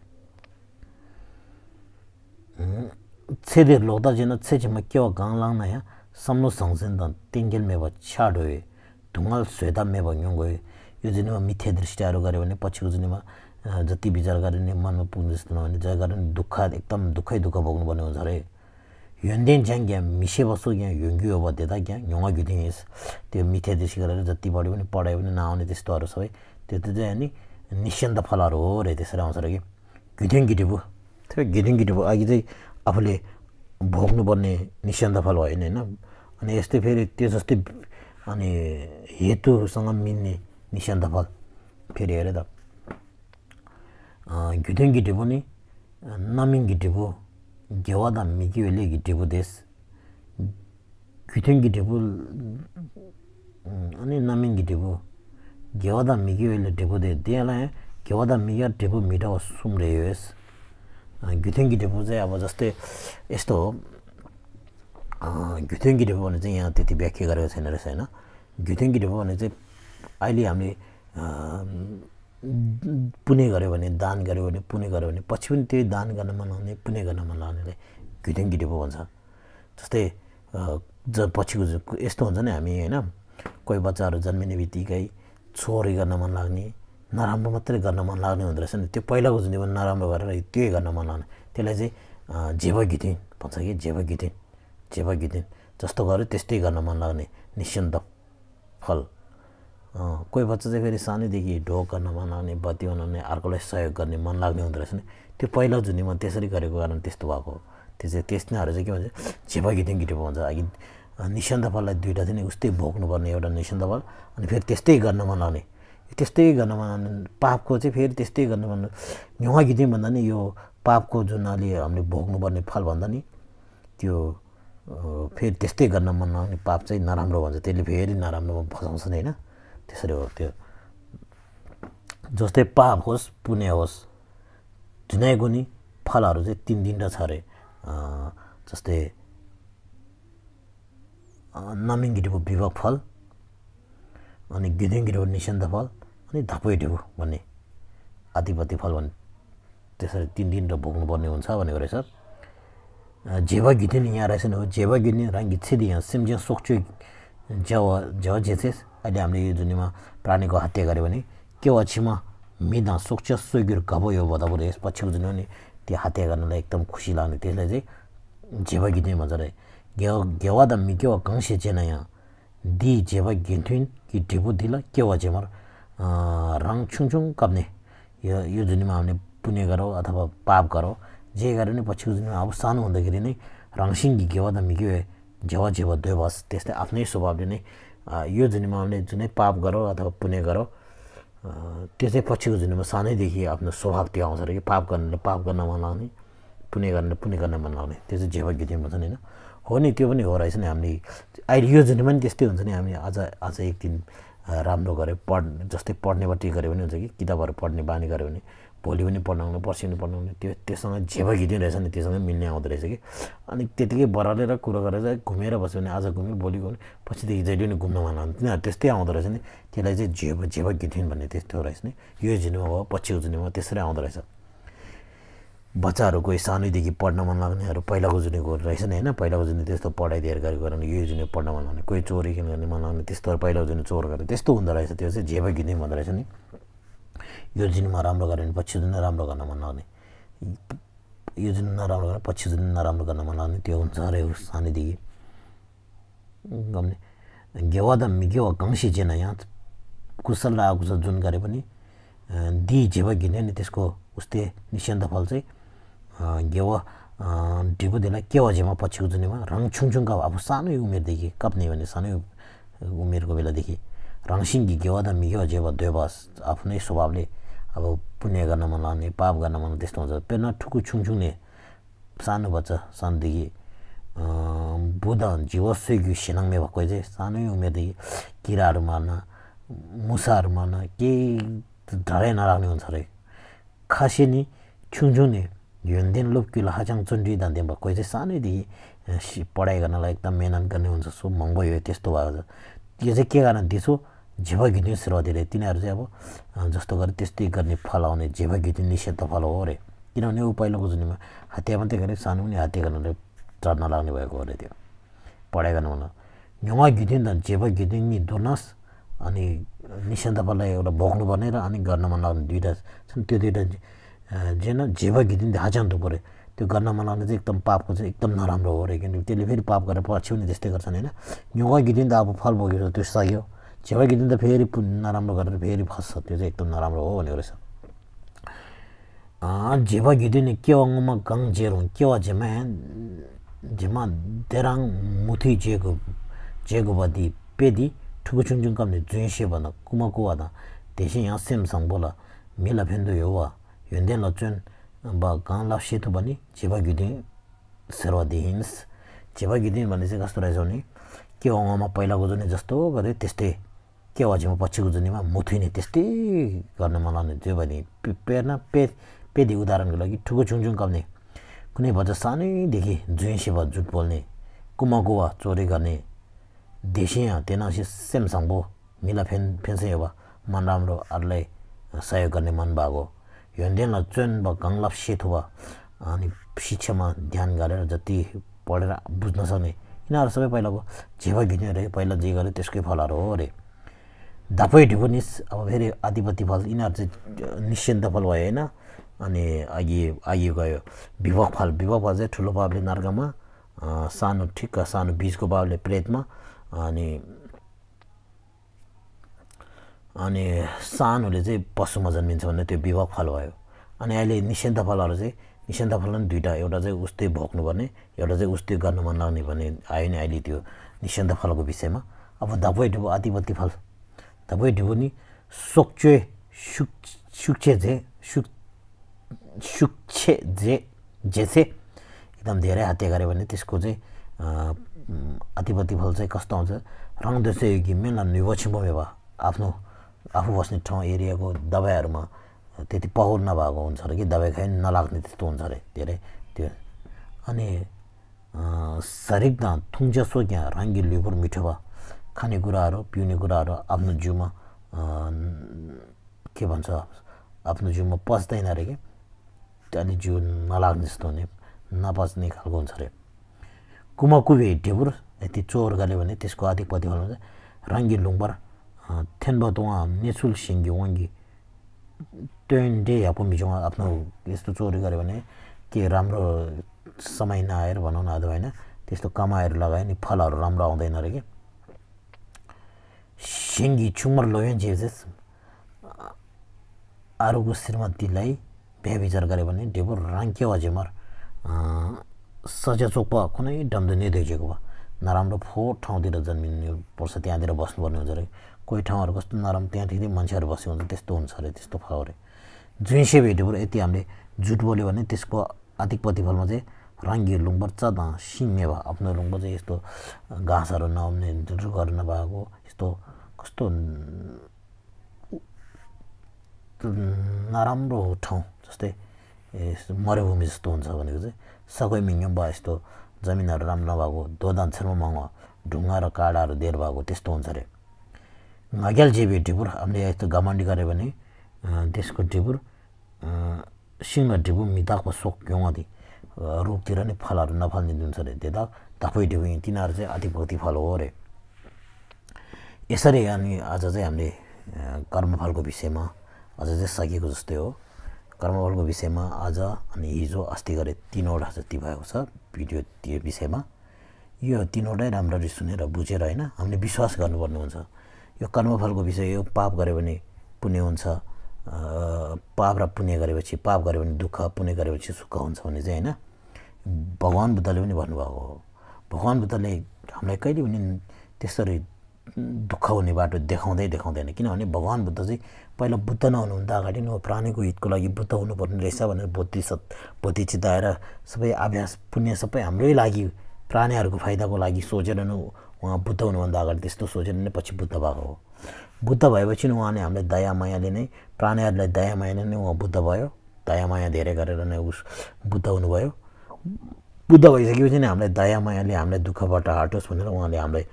छेदिर लोग्दा जेन छेजेमा के हो गाङ लाग्न यहाँ सम्नो सँगसेन त तिङ्गेलमे भयो छ्याड हो ढुङ्गाल स्वेदामे भयो युङ गयो यो जुनीमा मिथ्या दृष्टिहरू गऱ्यो भने पछिको जुनीमा जति विचार गरे नि मनमा पुग्ने जस्तो नभने जय गरे नि दुःख एकदम दुःखै दुःख भोग्नुपर्ने हुन्छ अरे युन्देन झ्याङ क्या मिसे बसो क्या युङ्गी हो बदेता क्या युङ गिदिङ त्यो मिथ्या दृष्टि गरेर जति पढ्यो पनि पढायो पनि नआउने त्यस्तोहरू सबै त्यो चाहिँ अनि निषेध फलहरू हो अरे त्यसरी आउँछ अरे कि गिदिङ गिटिबु त्यो गिदिङ गिटिबु अघि चाहिँ आफूले भोग्नुपर्ने निषेध फल होइन होइन अनि यस्तै फेरि त्यो जस्तै अनि हेतुसँग मिल्ने निषेध फल फेरि हेरे त गिदिङ गिटिबु नि नमिङ गिटिबु गेवादा मिकिवेले गिटिबु देश गिदिङ गिटिबु अनि नमिङ गिटिबु गेवादा मिकिवेले टिबु दे त्यसलाई गेवादा मिया टिबु मिठा सुम्रे यस गिदिङ गिटिबु चाहिँ अब जस्तै यस्तो हो गिदिङ गिटिबु भने चाहिँ यहाँ त्यति व्याख्या गरेको छैन रहेछ होइन गिदिङ गिटिबु भने चाहिँ अहिले हामीले पुण्य गऱ्यो भने दान गऱ्यो भने पुण्य गऱ्यो भने पछि पनि त्यही दान गर्न मन लाग्ने पुण्य गर्न मन लाग्नेलाई गिदिङ गिटिबु भन्छ जस्तै ज पछिको यस्तो हुन्छ नि हामी होइन कोही बच्चाहरू जन्मिने बित्तिकै चोरी गर्न मन लाग्ने नराम्रो मात्रै गर्न मन लाग्ने हुँदो रहेछ नि त्यो पहिलाको जुन नराम्रो गरेर त्यही गर्न मन लाग्ने त्यसलाई चाहिँ जेब गिदिङ भन्छ कि जेब गिदिङ जेब गिदिङ जस्तो गर्यो त्यस्तै गर्न मन लाग्ने निषेध फल कोही बच्चा चाहिँ फेरि सानैदेखि ढोक गर्न मन लाग्ने बत्ती बनाउने अर्कोलाई सहयोग गर्ने मन लाग्ने हुँदो रहेछ नि त्यो पहिला जुनीमा त्यसरी गरेको कारण त्यस्तो भएको हो त्यो चाहिँ त्यस्ताहरू चाहिँ के भन्छ झेपा गिदिङ गिटिबु भन्छ अघि निषेध फललाई दुइटा चाहिँ उस्तै भोग्नुपर्ने एउटा निषेध फल अनि फेरि त्यस्तै गर्न मन लाग्ने त्यस्तै गर्न मन लाग्ने पापको चाहिँ फेरि त्यस्तै गर्न मन न्युवा गिदिङ भन्दा नि यो पापको जुन अलि हामीले भोग्नुपर्ने फल भन्दा नि त्यो फेरि त्यस्तै गर्न मन लाग्ने पाप चाहिँ नराम्रो भन्छ त्यसले फेरि नराम्रोमा फसाउँछ नि होइन त्यसरी हो त्यो जस्तै पाप होस् पुण्य होस् जुनैको नि फलहरू चाहिँ तिन तिनवटा छ अरे जस्तै नमिङ गिटीको विभव फल अनि गिदिङ गिटीको निषेध फल अनि धपोइ ढिबु भन्ने आदिपति फल भन्ने त्यसरी तीन दिन र भोग्नुपर्ने हुन्छ भनेको रहेछ। जेवा गिदिन यहाँ रहेछ नि हो जेवा गिदिन राङ गिच्छिदि यहाँ सिमजिङ सोक्चु जव जव जेसेस अहिले हामीले यो दुनियाँमा प्राणीको हत्या गऱ्यो भने के अछिमा मिदा सोक्च सोगिर घबो यो बदाबो यस पछिको जुन नि त्यो हत्या गर्नलाई एकदम खुसी लाग्ने त्यसलाई चाहिँ जेवा गिदिन भन्छ रे। गेवा गेवा द मिकेवा गंशे जेना यहाँ दि जेवा गिन्थिन कि ढिबु दिला केवा जेमर रङ छुङछुङ कप्ने यो यो दुनियाँमा हामीले पुण्य गरौँ अथवा पाप गरौँ जे गरे नि पछिको दुनियाँमा अब सानो हुँदाखेरि नै रङसिङ गेवा द मिके जेवा जेवा दुई बस त्यस्तै आफ्नै स्वभावले नै यो दुनियाँमा हामीले जुनै पाप गरौँ अथवा पुण्य गरौँ त्यसै पछिको दुनियाँमा सानैदेखि आफ्नो स्वभाव त्यो आउँछ र कि पाप गर्नेले पाप गर्न मन लाग्ने पुण्य गर्नेले पुण्य गर्न मन लाग्ने त्यो चाहिँ जेवा गिदिम भन्छ नि होइन हो नि त्यो पनि हो रहेछ नि। हामीले अहिले यो दुनियाँमा पनि त्यस्तै हुन्छ नि हामी आज आज एक दिन राम्रो गऱ्यो पढ जस्तै पढ्नेपट्टि गऱ्यो भने हुन्छ कि किताबहरू पढ्ने बानी गऱ्यो भने भोलि पनि पढ्नाउने पर्सि पनि पढ्नाउने त्यो त्योसँग जेवा गिदिन रहेछ नि त्योसँग मिल्ने आउँदो रहेछ कि। अनि त्यतिकै बरालेर कुरो गरेर घुमेर बस्यो भने आज घुम्यो भोलि घुम्यो पछिदेखि जहिले पनि घुम्न मन लाग्ने तिनीहरू त्यस्तै आउँदो रहेछ नि त्यसलाई चाहिँ जेवा जेवा गिदिन भन्ने त्यस्तो रहेछ नि। यो जुनियाँमा भयो पछिको जुनियाँमा त्यसरी आउँदो रहेछ। बच्चाहरू कोही सानैदेखि पढ्न मन लाग्नेहरू पहिलाको जुनीको रहेछ नि होइन पहिलाको जुनी त्यस्तो पढाइ धेर गरेको गरेर यो जुनी पढ्न मन लाग्ने कोही चोरी गर्ने मन लाग्ने त्यस्तोहरू पहिलाको जुनी चोर गरेर त्यस्तो हुँदो रहेछ त्यो चाहिँ जेवा गिदिम भन्दो रहेछ नि। यो जुनीमा राम्रो गऱ्यो भने पछि जुन राम्रो गर्न मन लाग्ने यो जुन नराम्रो गरेर पछि जुन नराम्रो गर्न मन लाग्ने त्यो हुन्छ अरे सानैदेखि गम्ने गेवा द मिगेवा गंशी जेना यहाँ कुशल र अकुशल जुन गरे पनि दि जेवा गिने नि त्यसको उस्तै निषेध फल चाहिँ गेवा ढिबो देला केवा जेमा पछिको जुनीमा रङ छुङछुङका अब सानै उमेरदेखि कप्ने भने सानै उमेरको बेलादेखि रङसिङ्गी गेवा द मिगेवा जेवा दुई आफ्नै स्वभावले अब पुण्य गर्न मन लाग्ने पाप गर्न मन त्यस्तो हुन्छ। पेर्ना ठुकु छुङछुङले सानो बच्चा सानोदेखि बुध जीवस्वी सेनाङमे भएको चाहिँ सानै उमेरदेखि किराहरू मार्न मुसाहरू मार्न केही डरै नराख्ने हुन्छ अरे। खासै नि छुङछुङले युन्देन लोप किलो हाचाङ चुन्डी दान्थे भएको चाहिँ सानैदेखि पढाइ गर्नलाई एकदम मेहनत गर्ने हुन्छ सो महँगो यो त्यस्तो भएको छ। यो चाहिँ के कारण दिसो जेवा गिदिन श्रोतीले तिनीहरू चाहिँ अब जस्तो गरे त्यस्तै गर्ने फल आउने जेवा गिदिन निषेध फल हो अरे। किनभने ऊ पहिलाको जुनीमा हत्या मात्रै गरे सानो पनि हत्या गर्नलाई चढ्न लाग्ने भएको अरे त्यो पढाइ गर्न मन न्युवा गिदिन त जेवा गिदिन नि दोनस अनि निषेध फललाई एउटा भोग्नुपर्ने र अनि गर्न मन लाग्ने दुइटा छन् त्यो दुइटा जेन जेवा गिदिन हाचाङ त पऱ्यो त्यो गर्न मन लाग्ने चाहिँ एकदम पापको चाहिँ एकदम नराम्रो हो अरे किनकि त्यसले फेरि पाप गरेर पछि पनि त्यस्तै गर्छन् होइन। न्युवा गिदिन त अब फल भोगेको त्यो सह्यो जेवा गिदिन त फेरि नराम्रो गरेर फेरि फस्छ त्यो चाहिँ एकदम नराम्रो हो भनेको रहेछ। जेवा गिदिन केवाङमा गङ जेरो केवा जेमा जेमा देराङ मुथी जेगो जेगो बदी पेदी ठुकु छुङछुङ कम्ने जुइसे भन कुमाको वादा त्यसै यहाँ सेमसँग बोला मेला फेन्दो यो वा युन्देन लचुन बा गाँ ला सेतु भने जेवा गिदिन सर्वाधिन्स जेवा गिदिन भन्ने चाहिँ कस्तो रहेछ भने केवाङमा पहिलाको जुनी जस्तो गरे त्यस्तै केवा जेमा पछिको जुनीमा मुथुइने त्यस्तै गर्न मन लाग्ने त्यो भने पेर्न पे पेदी उदाहरणको लागि ठुको छुङछुङ कम्ने कुनै बच्चा सानैदेखि जुइसे भयो जुट बोल्ने कुमाकुवा चोरी गर्ने देशिया तेनासी सेमसँग भो मिला फेन फेन्सै अब मन राम्रो अरूलाई सहयोग गर्ने मन भएको युन्देनलाई चुन वा गङ्लाप सेतो भयो अनि शिक्षामा ध्यान गरेर जति पढेर बुझ्न सक्ने यिनीहरू सबै पहिलाको जेवा गिदिन रहे पहिला जे गरे त्यसकै फलहरू हो अरे। धपै ढिबो निस अब फेरि आदिपति फल यिनीहरू चाहिँ निषेध फल भयो होइन। अनि अघि अघि गयो विभव फल विभव फल चाहिँ ठुलो बाबुले नर्कमा सानो ठिक्क सानो बिचको बाबुले प्रेतमा अनि अनि सानोले चाहिँ पशुमा जन्मिन्छ भन्ने त्यो विभव फल भयो। अनि अहिले निषेध फलहरू चाहिँ निषेध फल पनि दुइटा एउटा चाहिँ उस्तै भोग्नुपर्ने एउटा चाहिँ उस्तै गर्न मन लाग्ने भन्ने आयो नि अहिले त्यो निषेध फलको विषयमा। अब धपै ढिबो आदिपति फल धपै ढिबो नि सोक्चे सुक सुक्छे जे सुक सुक्छे जे जेसे एकदम धेरै हत्या गऱ्यो भने त्यसको चाहिँ आदिपति फल चाहिँ कस्तो आउँछ रङ दोषे कि मेला निवछिम्बो भए आफ्नो आफू बस्ने ठाउँ एरियाको दबाईहरूमा त्यति पहुर नभएको हुन्छ अरे कि दबाई खाइ नलाग्ने त्यस्तो हुन्छ अरे धेरै त्यो। अनि सरिक्दा थुङजसो क्या राङ्गी लिपर मिठो भयो खानेकुराहरू पिउने कुराहरू आफ्नो जिउमा के भन्छ आफ्नो जिउमा पच्दैन अरे कि अलि जिउ नलाग्ने जस्तो हुने नपच्ने खालको हुन्छ अरे कुमकुबे ढेबुर यति चोर गऱ्यो भने त्यसको अधिक प्रतिफल हुन्छ राङ्गी लुङबर थेन्बो त उहाँ नेचुल सिङ्गी वाङ्गी ट्वेन्डे या मिचो आफ्नो यस्तो चोरी गऱ्यो भने के राम्रो समय नआएर भनौँ न अथवा होइन त्यस्तो कमाएर लगायो नि फलहरू राम्रो आउँदैन अरे कि सिङ्गी छुमर लोयो जेजेस अरूको श्रीमतीलाई व्यभिचार गऱ्यो भने ढेबुर राङ्क्यो अझेमर सजा चोक भयो कुनै डम्दो निदेजेको भयो नराम्रो फोहोर ठाउँतिर जन्मिनु पर्छ त्यहाँतिर बस्नुपर्ने हुन्छ अरे कोही ठाउँहरू कस्तो नराम्रो त्यहाँदेखि मान्छेहरू बस्यो हुन्छ त्यस्तो हुन्छ अरे त्यस्तो खायो अरे जुइसे भेटेपुर यति हामीले झुट बोल्यो भने त्यसको अधिक प्रतिफलमा चाहिँ राङ्गी लुङबर चदा सिङ्गे भयो आफ्नो लुङबर चाहिँ यस्तो घाँसहरू नआउने रुखहरू नभएको यस्तो कस्तो नराम्रो ठाउँ जस्तै मरुभूमि जस्तो हुन्छ भनेको चाहिँ सबै मिङ्गो भयो यस्तो जमिनहरू राम्रो नभएको दोधान छेउमा महँगो ढुङ्गा र काँडाहरू धेर भएको त्यस्तो हुन्छ अरे घग्याल जेबी ढिबुर हामीले यस्तो घमण्डी गऱ्यो भने त्यसको ढिबुर सिङ्ग ढिबुर मिताको सोक क्यों रुखतिर नै फलहरू नफल्ने हुन्छ अरे त्यता धपै ढिबु तिनीहरू चाहिँ अति प्रतिफल हो अरे यसरी अनि आज चाहिँ हामीले कर्मफलको विषयमा अझ चाहिँ सकिएको जस्तै हो कर्मफलको विषयमा आज अनि हिजो अस्ति गरे तीनवटा जति भएको छ भिडियो त्यो विषयमा यो तीनवटै राम्ररी सुनेर बुझेर होइन हामीले विश्वास गर्नुपर्ने हुन्छ यो कर्मफलको विषय यो पाप गऱ्यो भने पुण्य हुन्छ पाप र पुण्य गरेपछि पाप गऱ्यो भने दुःख पुण्य गरेपछि सुख हुन्छ भने चाहिँ होइन भगवान् बुद्धले पनि भन्नुभएको हो भगवान् बुद्धले हामीलाई कहिले पनि त्यसरी दुःख हुने बाटो देखाउँदै देखाउँदैन किनभने भगवान् बुद्ध चाहिँ पहिला बुद्ध नहुनुभन्दा अगाडि नै प्राणीको हितको लागि बुद्ध हुनुपर्ने रहेछ भनेर बोधिसत बोधिचित आएर सबै अभ्यास पुण्य सबै हाम्रै लागि प्राणीहरूको फाइदाको लागि सोचेर नै उहाँ बुद्ध हुनुभन्दा अगाडि त्यस्तो सोचेर नै पछि बुद्ध भएको हो बुद्ध भएपछि उहाँले हामीलाई दया मायाले नै प्राणीहरूलाई दया मायाले नै उहाँ बुद्ध भयो दया माया धेरै गरेर नै उस बुद्ध हुनुभयो बुद्ध भइसकेपछि नै हामीलाई दया मायाले हामीलाई दुःखबाट हटोस् भनेर उहाँले हामीलाई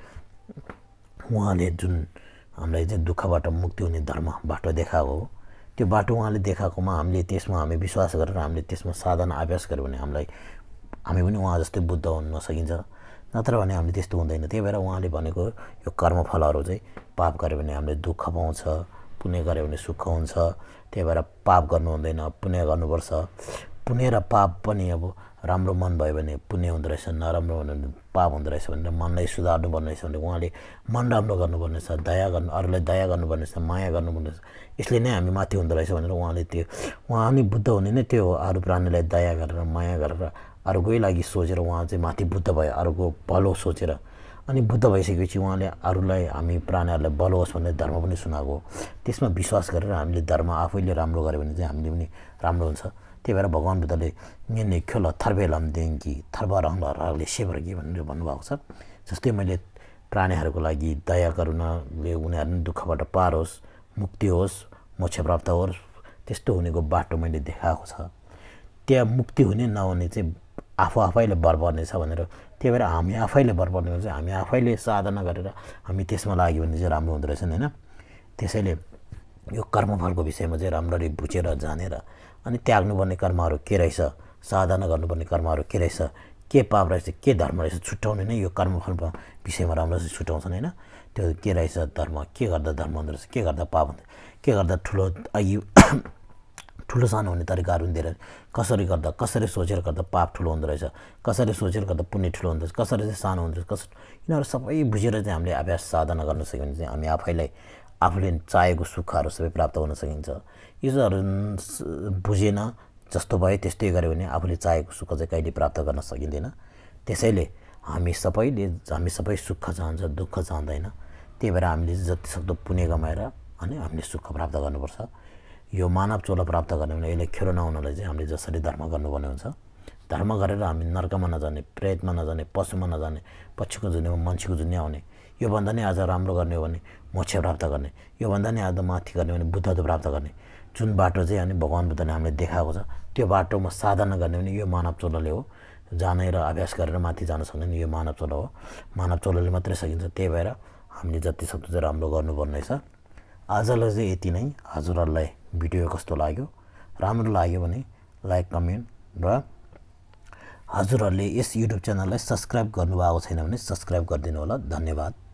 उहाँले जुन हामीलाई चाहिँ दुःखबाट मुक्ति हुने धर्म बाटो देखाएको हो त्यो बाटो उहाँले देखाएकोमा हामीले त्यसमा हामी विश्वास गरेर हामीले त्यसमा साधना अभ्यास गऱ्यो भने हामीलाई हामी पनि उहाँ जस्तै बुद्ध हुन सकिन्छ नत्र भने हामीले त्यस्तो हुँदैन त्यही भएर उहाँले भनेको यो कर्मफलहरू चाहिँ पाप गऱ्यो भने हामीले दुःख पाउँछ पुण्य गऱ्यो भने सुख हुन्छ त्यही भएर पाप गर्नु हुँदैन पुण्य गर्नुपर्छ पुण्य र पाप पनि अब राम्रो मन भयो भने पुण्य हुँदो रहेछ नराम्रो भन्यो भने पाप हुँदो रहेछ भनेर मनलाई सुधार्नुपर्ने रहेछ भने उहाँले मन राम्रो गर्नुपर्ने छ दया गर्नु अरूलाई दया गर्नुपर्ने छ माया गर्नुपर्ने छ यसले नै हामी माथि हुँदो रहेछ भनेर उहाँले त्यो उहाँ पनि बुद्ध हुने नै त्यो हो अरू प्राणीलाई दया गरेर माया गरेर अरूकै लागि सोचेर उहाँ चाहिँ माथि बुद्ध भयो अरूको भलो सोचेर अनि बुद्ध भइसकेपछि उहाँले अरूलाई हामी प्राणीहरूलाई भलो होस् भन्ने धर्म पनि सुनाएको हो त्यसमा विश्वास गरेर हामीले धर्म आफैले राम्रो गऱ्यो भने चाहिँ हामीले पनि राम्रो हुन्छ त्यही भएर भगवान् बुद्धले मेने खेल थर्बेलम देङ्की थर्बा रहले सेवरगी भनेर भन्नुभएको छ जस्तै मैले प्राणीहरूको लागि दया करुणाले उनीहरू दुःखबाट पार होस् मुक्ति होस् मोक्ष प्राप्त होस् त्यस्तो हुनेको बाटो मैले देखाएको छ त्यहाँ मुक्ति हुने नहुने चाहिँ आफू आफैले बर पर्नेछ भनेर त्यही भएर हामी आफैले बर पर्ने चाहिँ हामी आफैले साधना गरेर हामी त्यसमा लाग्यो भने चाहिँ राम्रो हुँदो रहेछ होइन त्यसैले यो कर्मफलको विषयमा चाहिँ राम्ररी बुझेर जानेर अनि त्याग्नुपर्ने कर्महरू के रहेछ साधना गर्नुपर्ने कर्महरू के रहेछ के पाप रहेछ के धर्म रहेछ छुट्याउने नै यो कर्मफलको विषयमा राम्ररी छुट्याउँछन् होइन त्यो के रहेछ धर्म के गर्दा धर्म हुँदो रहेछ के गर्दा पाप हुँदो के गर्दा ठुलो अघि ठुलो सानो हुने तरिकाहरू पनि धेरै कसरी गर्दा कसरी सोचेर गर्दा पाप ठुलो हुँदो रहेछ कसरी सोचेर गर्दा पुण्य ठुलो हुँदो रहेछ कसरी चाहिँ सानो हुँदो रहेछ कसरी यिनीहरू सबै बुझेर चाहिँ हामीले अभ्यास साधना गर्न सक्यो भने चाहिँ हामी आफैलाई आफूले चाहेको सुखहरू सबै प्राप्त हुन सकिन्छ योहरू बुझेन जस्तो भयो त्यस्तै गऱ्यो भने आफूले चाहेको सुख चाहिँ कहिले प्राप्त गर्न सकिँदैन त्यसैले हामी सबैले हामी सबै सुख चाहन्छ दुःख चाहँदैन त्यही भएर हामीले जतिसक्दो पुण्य कमाएर अनि हामीले सुख प्राप्त गर्नुपर्छ यो मानव चोला प्राप्त गर्ने भने यसले खेरो नहुनलाई चाहिँ हामीले जसरी धर्म गर्नुपर्ने हुन्छ धर्म गरेर हामी नर्कमा नजाने प्रेतमा नजाने पशुमा नजाने पछिको दुनियाँमा मान्छेको दुनियाँ आउने योभन्दा नै आज राम्रो गर्ने हो भने मोक्ष प्राप्त गर्ने योभन्दा नै आज माथि गर्ने भने बुद्धत्व प्राप्त गर्ने जुन बाटो चाहिँ अनि भगवान् बुद्धले हामीले देखाएको छ त्यो बाटोमा साधना गर्ने भने यो मानव चोलाले हो जाने र अभ्यास गरेर माथि जान सक्दैन। यो मानव चलो हो, मानव चलोले मात्रै सकिन्छ। त्यही भएर हामीले जति सक्दो चाहिँ राम्रो गर्नुपर्ने छ। आजलाई चाहिँ यति नै। हजुरहरूलाई भिडियो कस्तो लाग्यो, राम्रो लाग्यो भने लाइक कमेन्ट र हजुरहरूले यस युट्युब च्यानललाई सब्सक्राइब गर्नुभएको छैन भने सब्सक्राइब गरिदिनु होला। धन्यवाद।